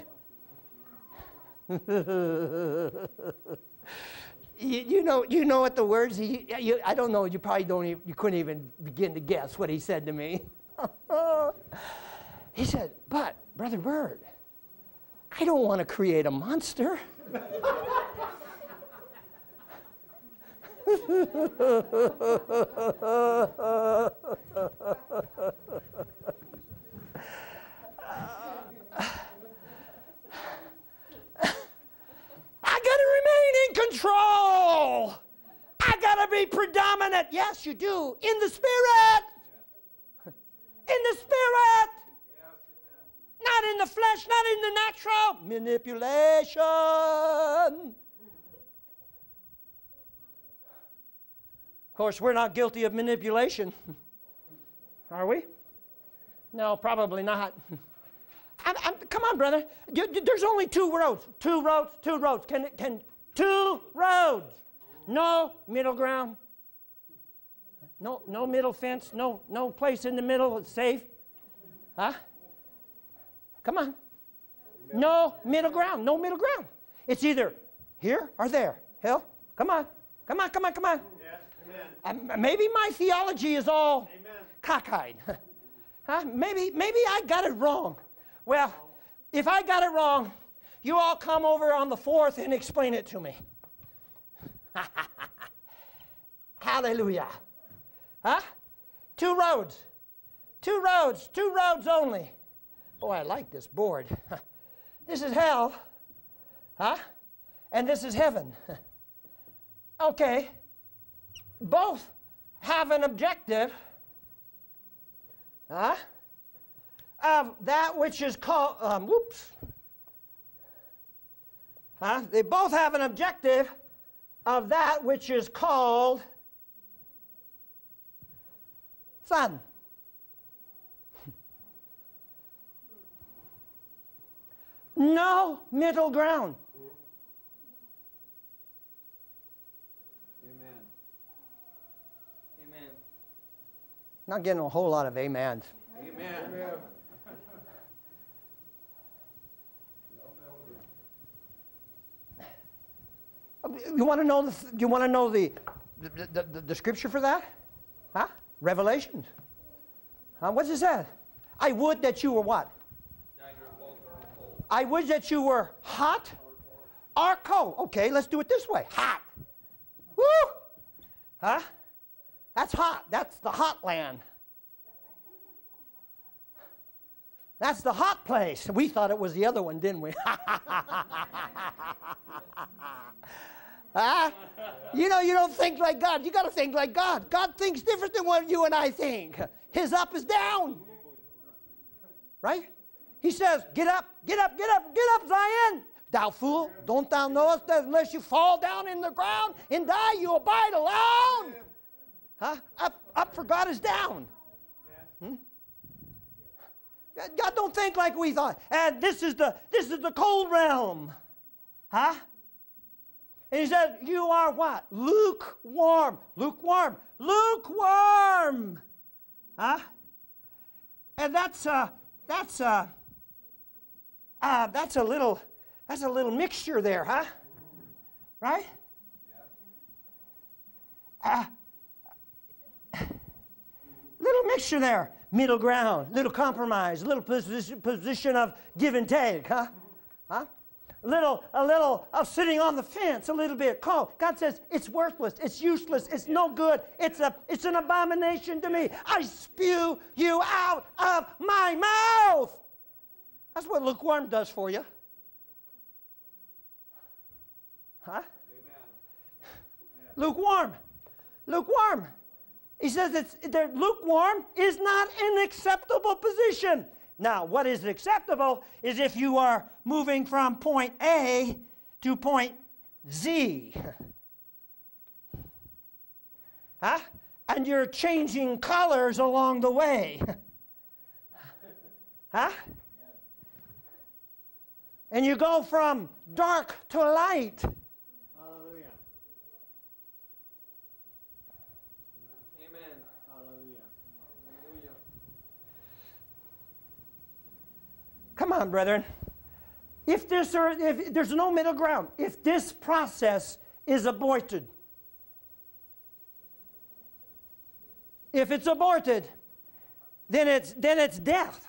You know what the words I don't know. You probably you couldn't even begin to guess what he said to me. He said, "But Brother Burt, I don't want to create a monster." I got to remain in control. I got to be predominant. Yes, you do. In the Spirit. In the Spirit. Not in the flesh, not in the natural. Manipulation. Of course, we're not guilty of manipulation. Are we? No, probably not. Come on, brother. There's only two roads. Two roads. Can 2 roads. No middle ground. No middle fence. No place in the middle. It's safe. Huh? Come on. No middle ground. No middle ground. It's either here or there. Hell, come on. Come on. Yes, maybe my theology is all cockeyed. Huh? Maybe I got it wrong. Well, if I got it wrong, you all come over on the 4th and explain it to me. Hallelujah. Huh? 2 roads. 2 roads. 2 roads only. Boy, I like this board. This is hell. Huh? And this is heaven. Okay. Both have an objective. Huh? Of that which is called, They both have an objective of that which is called Son. No middle ground. Amen. Amen. Not getting a whole lot of amens. Amen. You want to know the scripture for that? Huh? Revelations. Huh? What's it say? I would that you were what? I would that you were hot or cold. Okay, let's do it this way. Hot. Woo! Huh? That's hot. That's the hot land. That's the hot place. We thought it was the other one, didn't we? Huh? You know, you don't think like God. You got to think like God. God thinks different than what you and I think. His up is down. Right? He says, get up, get up, get up, get up, Zion. Thou fool, don't thou knowest that unless you fall down in the ground and die, you abide alone? Huh? Up for God is down. God don't think like we thought. And this is the cold realm. Huh? And he said, you are what? Lukewarm. Lukewarm. Lukewarm. Huh? And that's a little mixture there, huh? Right? Little mixture there. Middle ground, little compromise, little position of give and take, huh? Huh? A little of sitting on the fence, a little bit. God says it's worthless, it's useless, it's no good, it's an abomination to me. I spew you out of my mouth. That's what lukewarm does for you. Huh? Amen. Lukewarm. Lukewarm. He says that lukewarm is not an acceptable position. Now, what is acceptable is if you are moving from point A to point Z. Huh? And you're changing colors along the way. Huh? And you go from dark to light. Hallelujah. Amen. Hallelujah. Hallelujah. Come on, brethren. If there's no middle ground, if this process is aborted, if it's aborted, then it's death.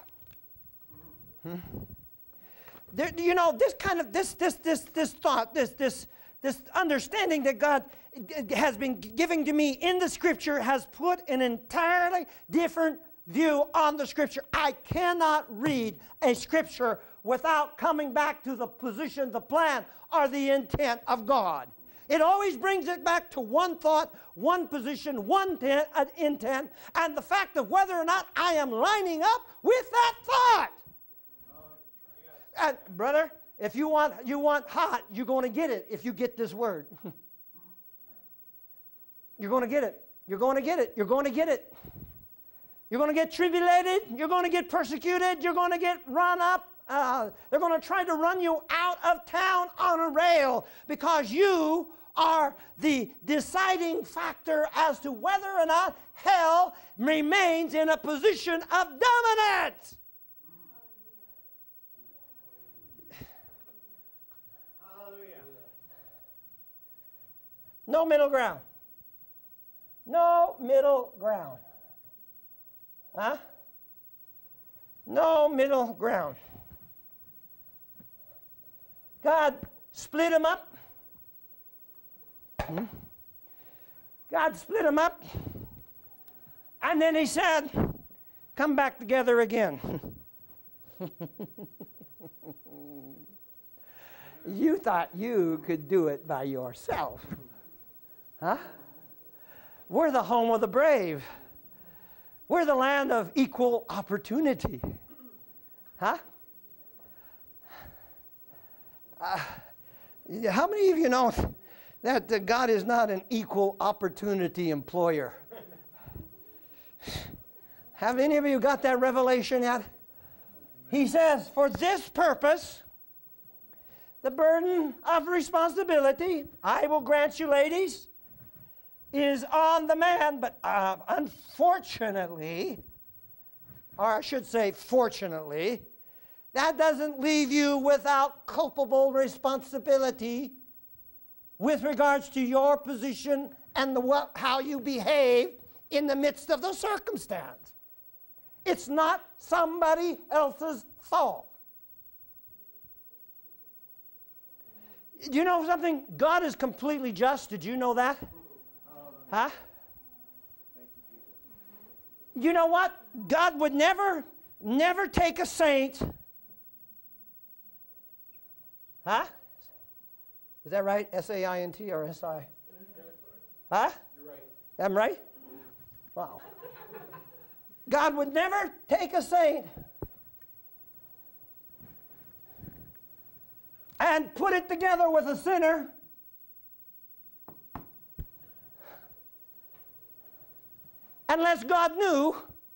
There, you know, this thought, this understanding that God has been giving to me in the Scripture has put an entirely different view on the Scripture. I cannot read a Scripture without coming back to the position, the plan, or the intent of God. It always brings it back to one thought, one position, one intent, and the fact of whether or not I am lining up with that thought. And brother, if you want hot, you're going to get it if you get this word. You're going to get it. You're going to get it. You're going to get it. You're going to get tribulated. You're going to get persecuted. You're going to get run up. They're going to try to run you out of town on a rail because you are the deciding factor as to whether or not hell remains in a position of dominance. No middle ground. No middle ground. Huh? No middle ground. God split them up. God split them up. And then he said, come back together again. You thought you could do it by yourself. Huh? We're the home of the brave. We're the land of equal opportunity. Huh? How many of you know that God is not an equal opportunity employer? Have any of you got that revelation yet? He says, for this purpose, the burden of responsibility, I will grant you, ladies, is on the man, but unfortunately, or I should say fortunately, that doesn't leave you without culpable responsibility with regards to your position and how you behave in the midst of the circumstance. It's not somebody else's fault. Do you know something? God is completely just. Did you know that? Huh? You know what? God would never take a saint. Huh? Is that right? S-A-I-N-T or S-I? Huh? You're right. I'm right? Wow. God would never take a saint and put it together with a sinner unless God knew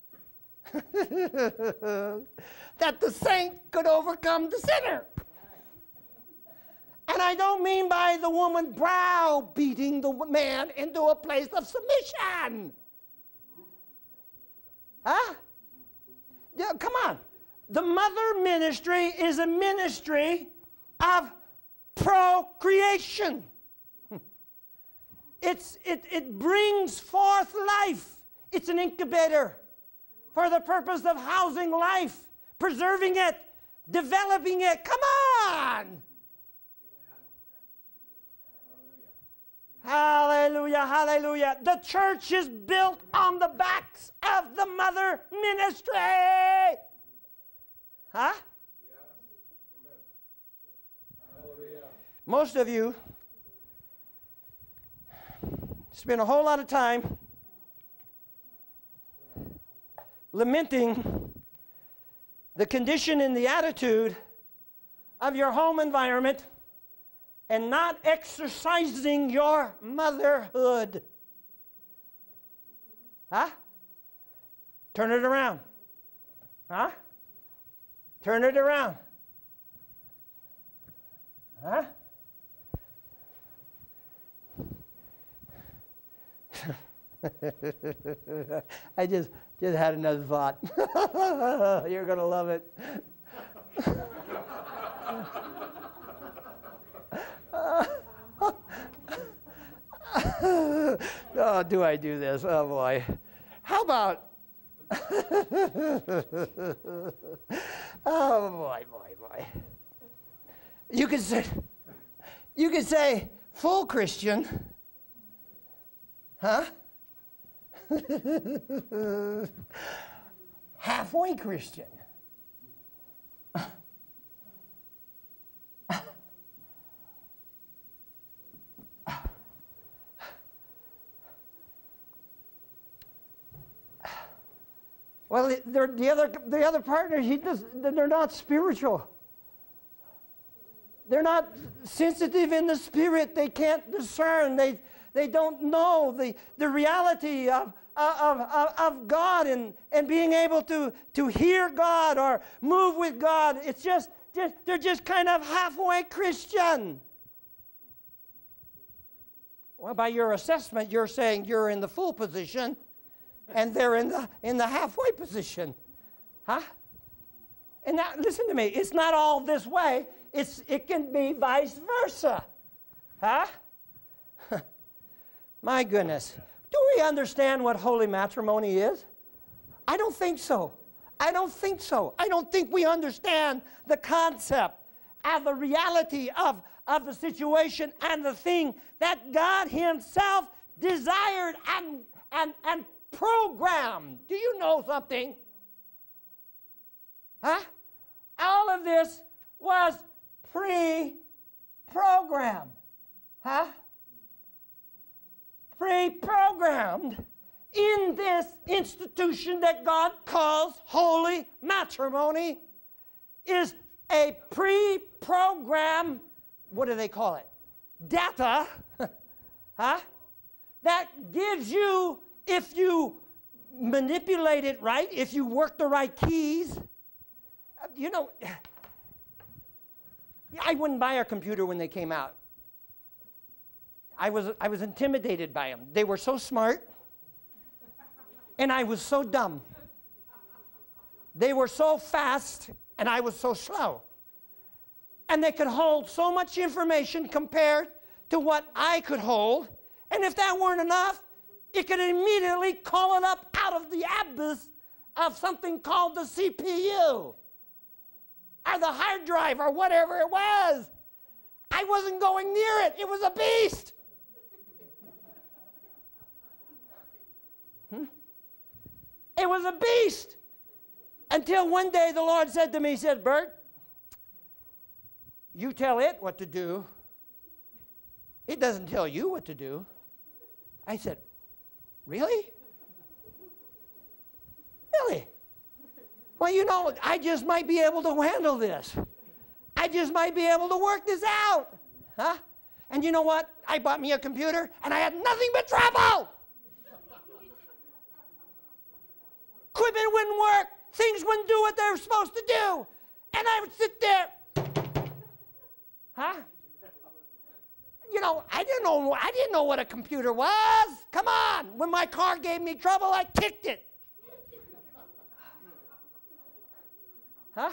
that the saint could overcome the sinner. And I don't mean by the woman browbeating the man into a place of submission. Huh? Yeah, come on. The mother ministry is a ministry of procreation. It brings forth life. It's an incubator for the purpose of housing life, preserving it, developing it. Come on! Hallelujah, hallelujah. The church is built on the backs of the mother ministry. Huh? Most of you spend a whole lot of time lamenting the condition and the attitude of your home environment and not exercising your motherhood. Huh? Turn it around. Huh? Turn it around. Huh? I just had another thought. You're going to love it. Oh, do I do this? Oh, boy. How about... Oh, boy. You could say, full Christian. Huh? Halfway Christian. Well, the other partner, they're not spiritual. They're not sensitive in the spirit. They can't discern. They don't know the reality of God and being able to hear God or move with God. It's just they're just kind of halfway Christian. Well, by your assessment, you're saying you're in the full position, and they're in the halfway position, huh? And now, listen to me. It's not all this way. It can be vice versa, huh? My goodness. Do we understand what holy matrimony is? I don't think so. I don't think we understand the concept and the reality of the situation and the thing that God Himself desired and programmed. Do you know something? Huh? All of this was pre-programmed. Huh? Pre-programmed in this institution that God calls holy matrimony is a pre-programmed, what do they call it? Data, huh? That gives you, if you manipulate it right, if you work the right keys, you know, I wouldn't buy a computer when they came out. I was intimidated by them. They were so smart, and I was so dumb. They were so fast, and I was so slow. And they could hold so much information compared to what I could hold, and if that weren't enough, it could immediately call it up out of the abyss of something called the CPU, or the hard drive, or whatever it was. I wasn't going near it. It was a beast. It was a beast. Until one day the Lord said to me, he said, Burt, you tell it what to do. It doesn't tell you what to do. I said, really? Really? Well, you know, I just might be able to handle this. I just might be able to work this out. Huh? And you know what? I bought me a computer, and I had nothing but trouble. Equipment wouldn't work. Things wouldn't do what they were supposed to do. And I would sit there. Huh? You know, I didn't know what a computer was. Come on. When my car gave me trouble, I kicked it. Huh?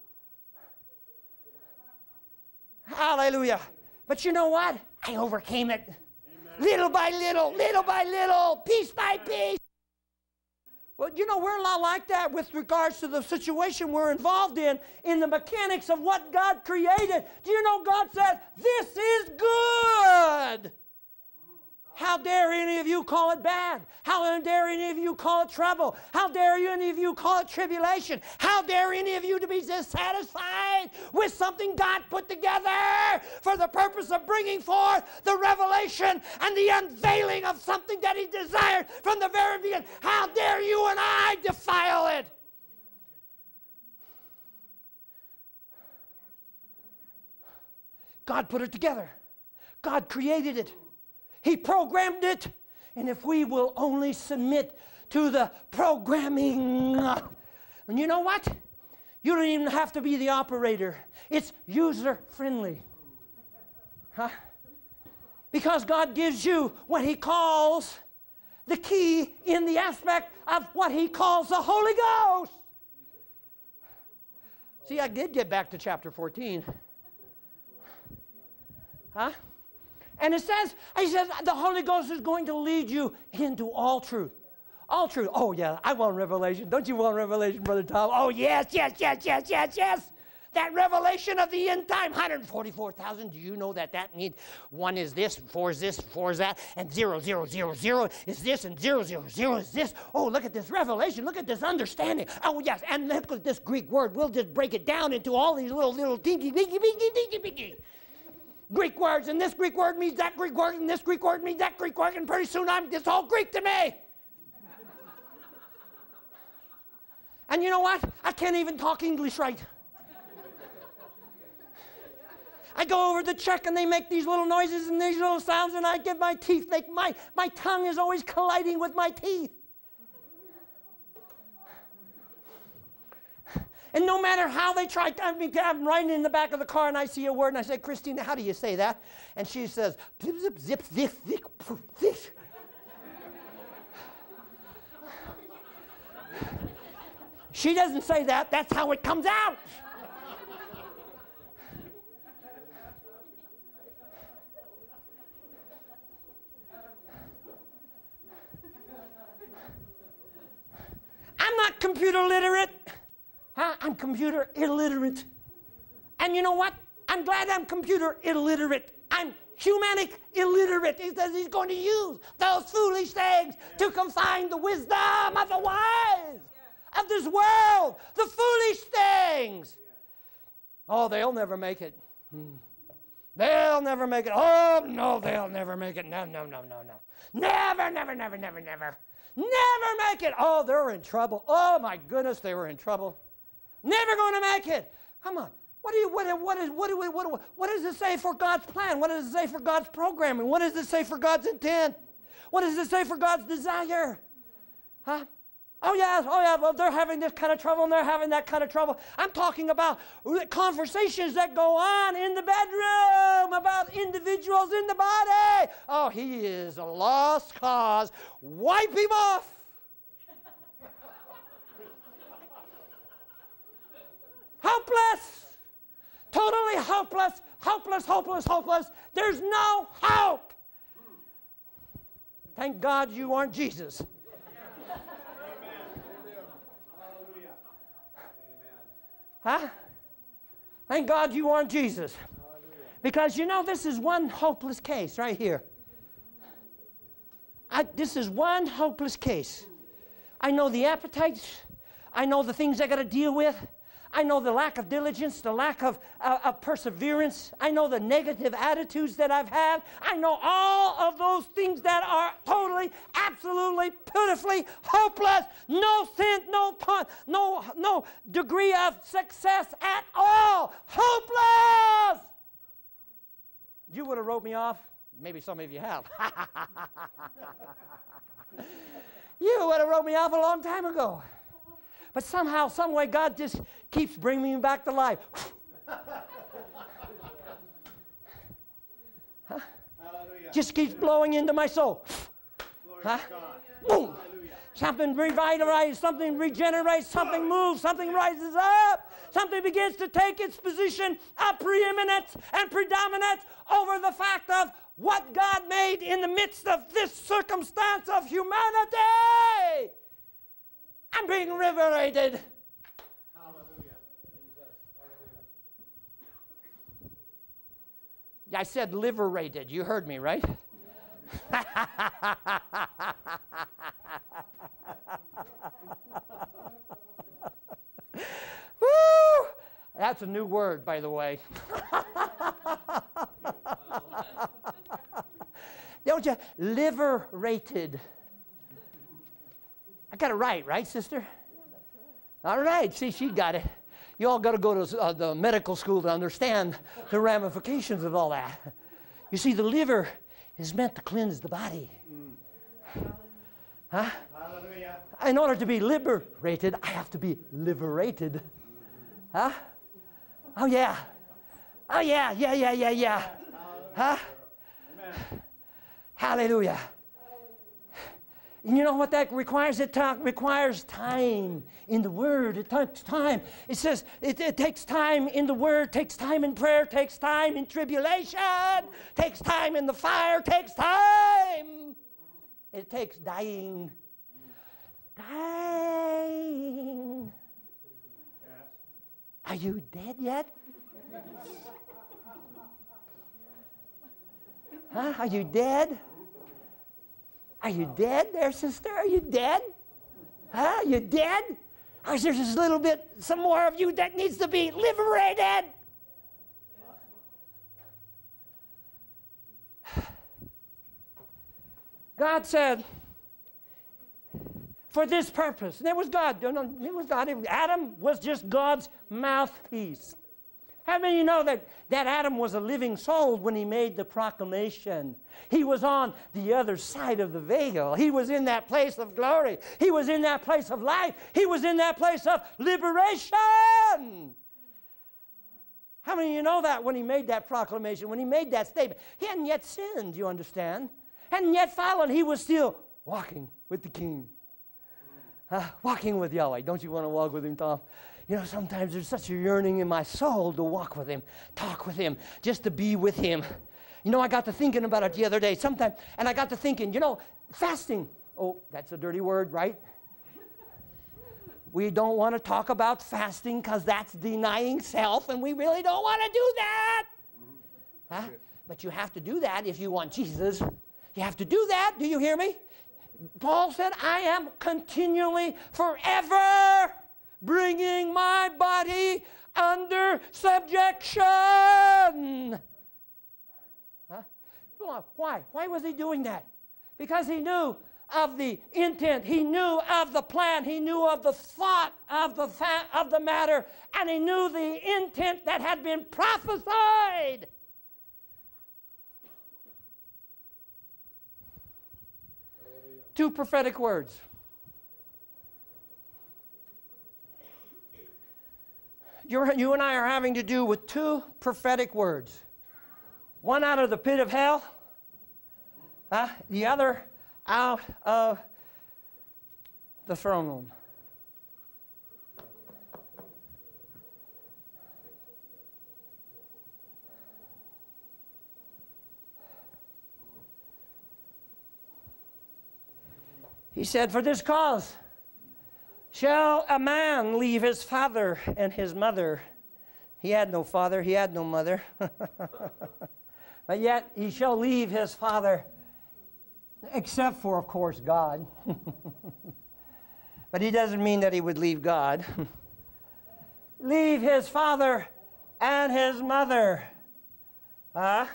Hallelujah. But you know what? I overcame it. Amen. Little by little, piece by piece. Well, you know, we're a lot like that with regards to the situation we're involved in the mechanics of what God created. Do you know God said, this is good? How dare any of you call it bad? How dare any of you call it trouble? How dare any of you call it tribulation? How dare any of you to be dissatisfied with something God put together for the purpose of bringing forth the revelation and the unveiling of something that He desired from the very beginning? How dare you and I defile it? God put it together. God created it. He programmed it, and if we will only submit to the programming, and you know what? You don't even have to be the operator. It's user-friendly. Huh? Because God gives you what He calls the key in the aspect of what He calls the Holy Ghost. See, I did get back to chapter 14. Huh? And it says, he says, the Holy Ghost is going to lead you into all truth. All truth. Oh, yeah, I want revelation. Don't you want revelation, Brother Tom? Oh, yes. That revelation of the end time, 144,000. Do you know that means 1 is this, 4 is this, 4 is that, and 0, 0, 0, 0 is this, and 0, 0, 0 is this. Oh, look at this revelation. Look at this understanding. Oh, yes, and look at this Greek word. We'll just break it down into all these little dinky. Greek words, and this Greek word means that Greek word, and this Greek word means that Greek word, and pretty soon it's all Greek to me. And you know what? I can't even talk English right. I go over to check, and they make these little noises and these little sounds, and I get my teeth, my tongue is always colliding with my teeth. And no matter how they try, I'm riding in the back of the car and I see a word and I say, Christina, how do you say that? And she says, zip, zip, zip, zip, zip, zip. She doesn't say that. That's how it comes out. I'm not computer literate. I'm computer illiterate. And you know what? I'm glad I'm computer illiterate. I'm humanic illiterate. He says he's going to use those foolish things to confine the wisdom of the wise of this world. The foolish things. Oh, they'll never make it. They'll never make it. Oh, no, they'll never make it. No. Never. Never make it. Oh, they're in trouble. Oh, my goodness, they were in trouble. Never going to make it. Come on. What does it say for God's plan? What does it say for God's programming? What does it say for God's intent? What does it say for God's desire? Huh? Oh, yeah, well, they're having this kind of trouble and they're having that kind of trouble. I'm talking about conversations that go on in the bedroom about individuals in the body. Oh, he is a lost cause. Wipe him off. Hopeless. Totally hopeless. Hopeless. There's no hope. Thank God you aren't Jesus. Huh? Thank God you aren't Jesus. Because, you know, this is one hopeless case right here. This is one hopeless case. I know the appetites. I know the things I got to deal with. I know the lack of diligence, the lack of perseverance. I know the negative attitudes that I've had. I know all of those things that are totally, absolutely, pitifully hopeless. No sense, no degree of success at all. Hopeless! You would have wrote me off. Maybe some of you have. You would have wrote me off a long time ago. But somehow, some way, God just keeps bringing me back to life. Huh? Just keeps blowing into my soul. Huh? Boom. Something revitalizes, something regenerates, something moves, something rises up. Something begins to take its position of preeminence and predominance over the fact of what God made in the midst of this circumstance of humanity. I'm being liberated. Hallelujah. Jesus. I said liberated. You heard me, right? Woo! That's a new word, by the way. Don't you? Liberated. I got it right, sister? All right. See, she got it. You all got to go to the medical school to understand the ramifications of all that. You see, the liver is meant to cleanse the body. Huh? Hallelujah. In order to be liberated, I have to be liberated. Huh? Oh, yeah. Oh, yeah. Huh? Amen. Hallelujah. And you know what that requires? It requires time in the Word. It takes time. It says it takes time in the Word, takes time in prayer, takes time in tribulation, takes time in the fire, takes time. It takes dying. Dying. Are you dead yet? Huh? Are you dead? Are you dead there, sister? Are you dead? Huh? You dead? Or is there just a little bit, some more of you that needs to be liberated? God said, for this purpose, and it was God. It was God. Adam was just God's mouthpiece. How many of you know that Adam was a living soul when he made the proclamation? He was on the other side of the veil. He was in that place of glory. He was in that place of life. He was in that place of liberation. How many of you know that when he made that proclamation, when he made that statement? He hadn't yet sinned, you understand? Hadn't yet fallen. He was still walking with the King. Walking with Yahweh. Don't you want to walk with him, Tom? You know, sometimes there's such a yearning in my soul to walk with him, talk with him, just to be with him. You know, I got to thinking about it the other day and I got to thinking, you know, fasting. Oh, that's a dirty word, right? We don't want to talk about fasting because that's denying self, and we really don't want to do that. Huh? But you have to do that if you want Jesus. You have to do that. Do you hear me? Paul said, I am continually, forever bringing my body under subjection. Huh? Why? Why was he doing that? Because he knew of the intent, he knew of the plan, he knew of the thought of the matter, and he knew the intent that had been prophesied. Two prophetic words. You and I are having to do with two prophetic words. One out of the pit of hell, the other out of the throne room. He said, for this cause shall a man leave his father and his mother. He had no father, he had no mother. But yet he shall leave his father, except for, of course, God. But he doesn't mean that he would leave God. Leave his father and his mother. Huh?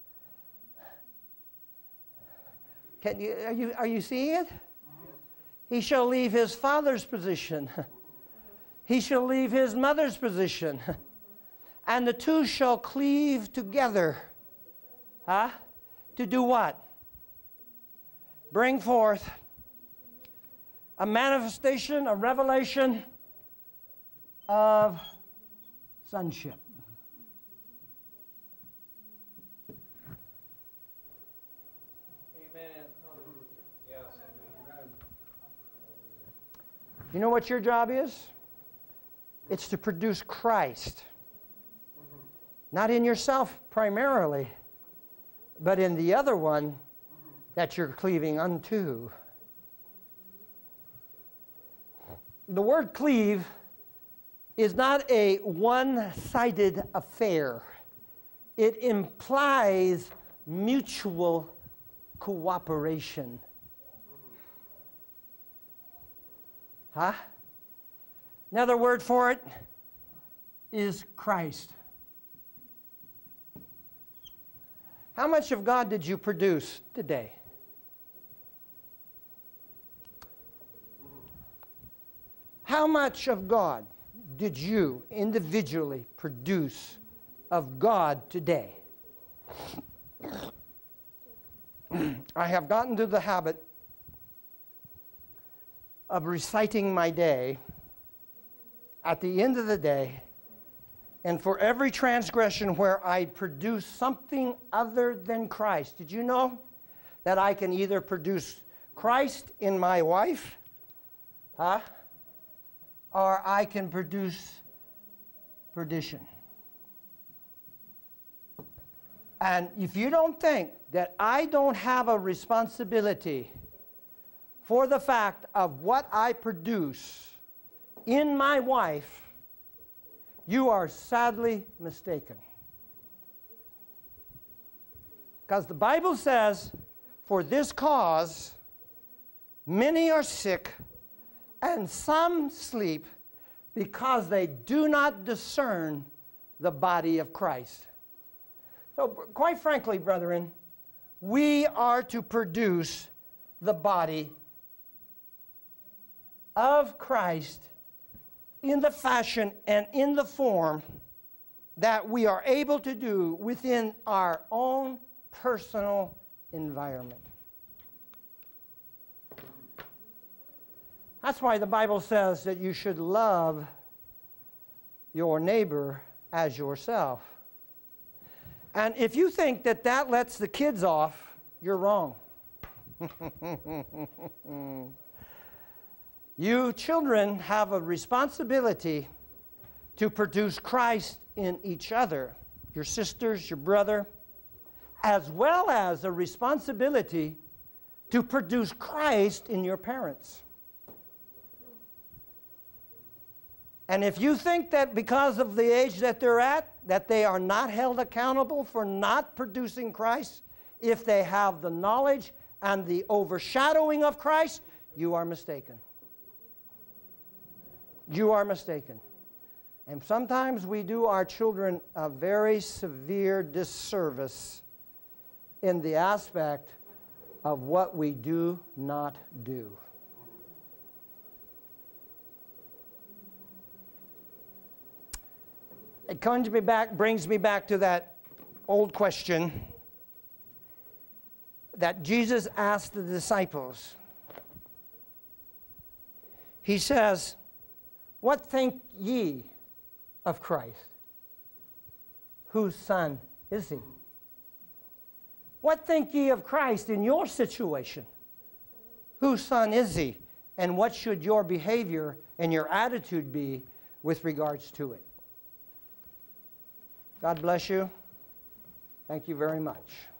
Are you seeing it? He shall leave his father's position. He shall leave his mother's position. And the two shall cleave together. Huh? To do what? Bring forth a manifestation, a revelation of sonship. Amen. Yes, amen. You know what your job is? It's to produce Christ. Not in yourself primarily, but in the other one that you're cleaving unto. The word cleave is not a one-sided affair. It implies mutual cooperation. Huh? Another word for it is Christ. How much of God did you produce today? How much of God did you individually produce of God today? I have gotten to the habit of reciting my day at the end of the day, and for every transgression where I produce something other than Christ. Did you know that I can either produce Christ in my wife, huh? Or I can produce perdition. And if you don't think that I don't have a responsibility for the fact of what I produce in my wife, you are sadly mistaken. Because the Bible says, for this cause, many are sick, and some sleep, because they do not discern the body of Christ. So, quite frankly, brethren, we are to produce the body of Christ in the fashion and in the form that we are able to do within our own personal environment. That's why the Bible says that you should love your neighbor as yourself. And if you think that that lets the kids off, you're wrong. You children have a responsibility to produce Christ in each other, your sisters, your brother, as well as a responsibility to produce Christ in your parents. And if you think that because of the age that they're at, that they are not held accountable for not producing Christ, if they have the knowledge and the overshadowing of Christ, you are mistaken. You are mistaken. And sometimes we do our children a very severe disservice in the aspect of what we do not do. It brings me back to that old question that Jesus asked the disciples. He says, "What think ye of Christ? Whose son is he?" What think ye of Christ in your situation? Whose son is he? And what should your behavior and your attitude be with regards to it? God bless you. Thank you very much.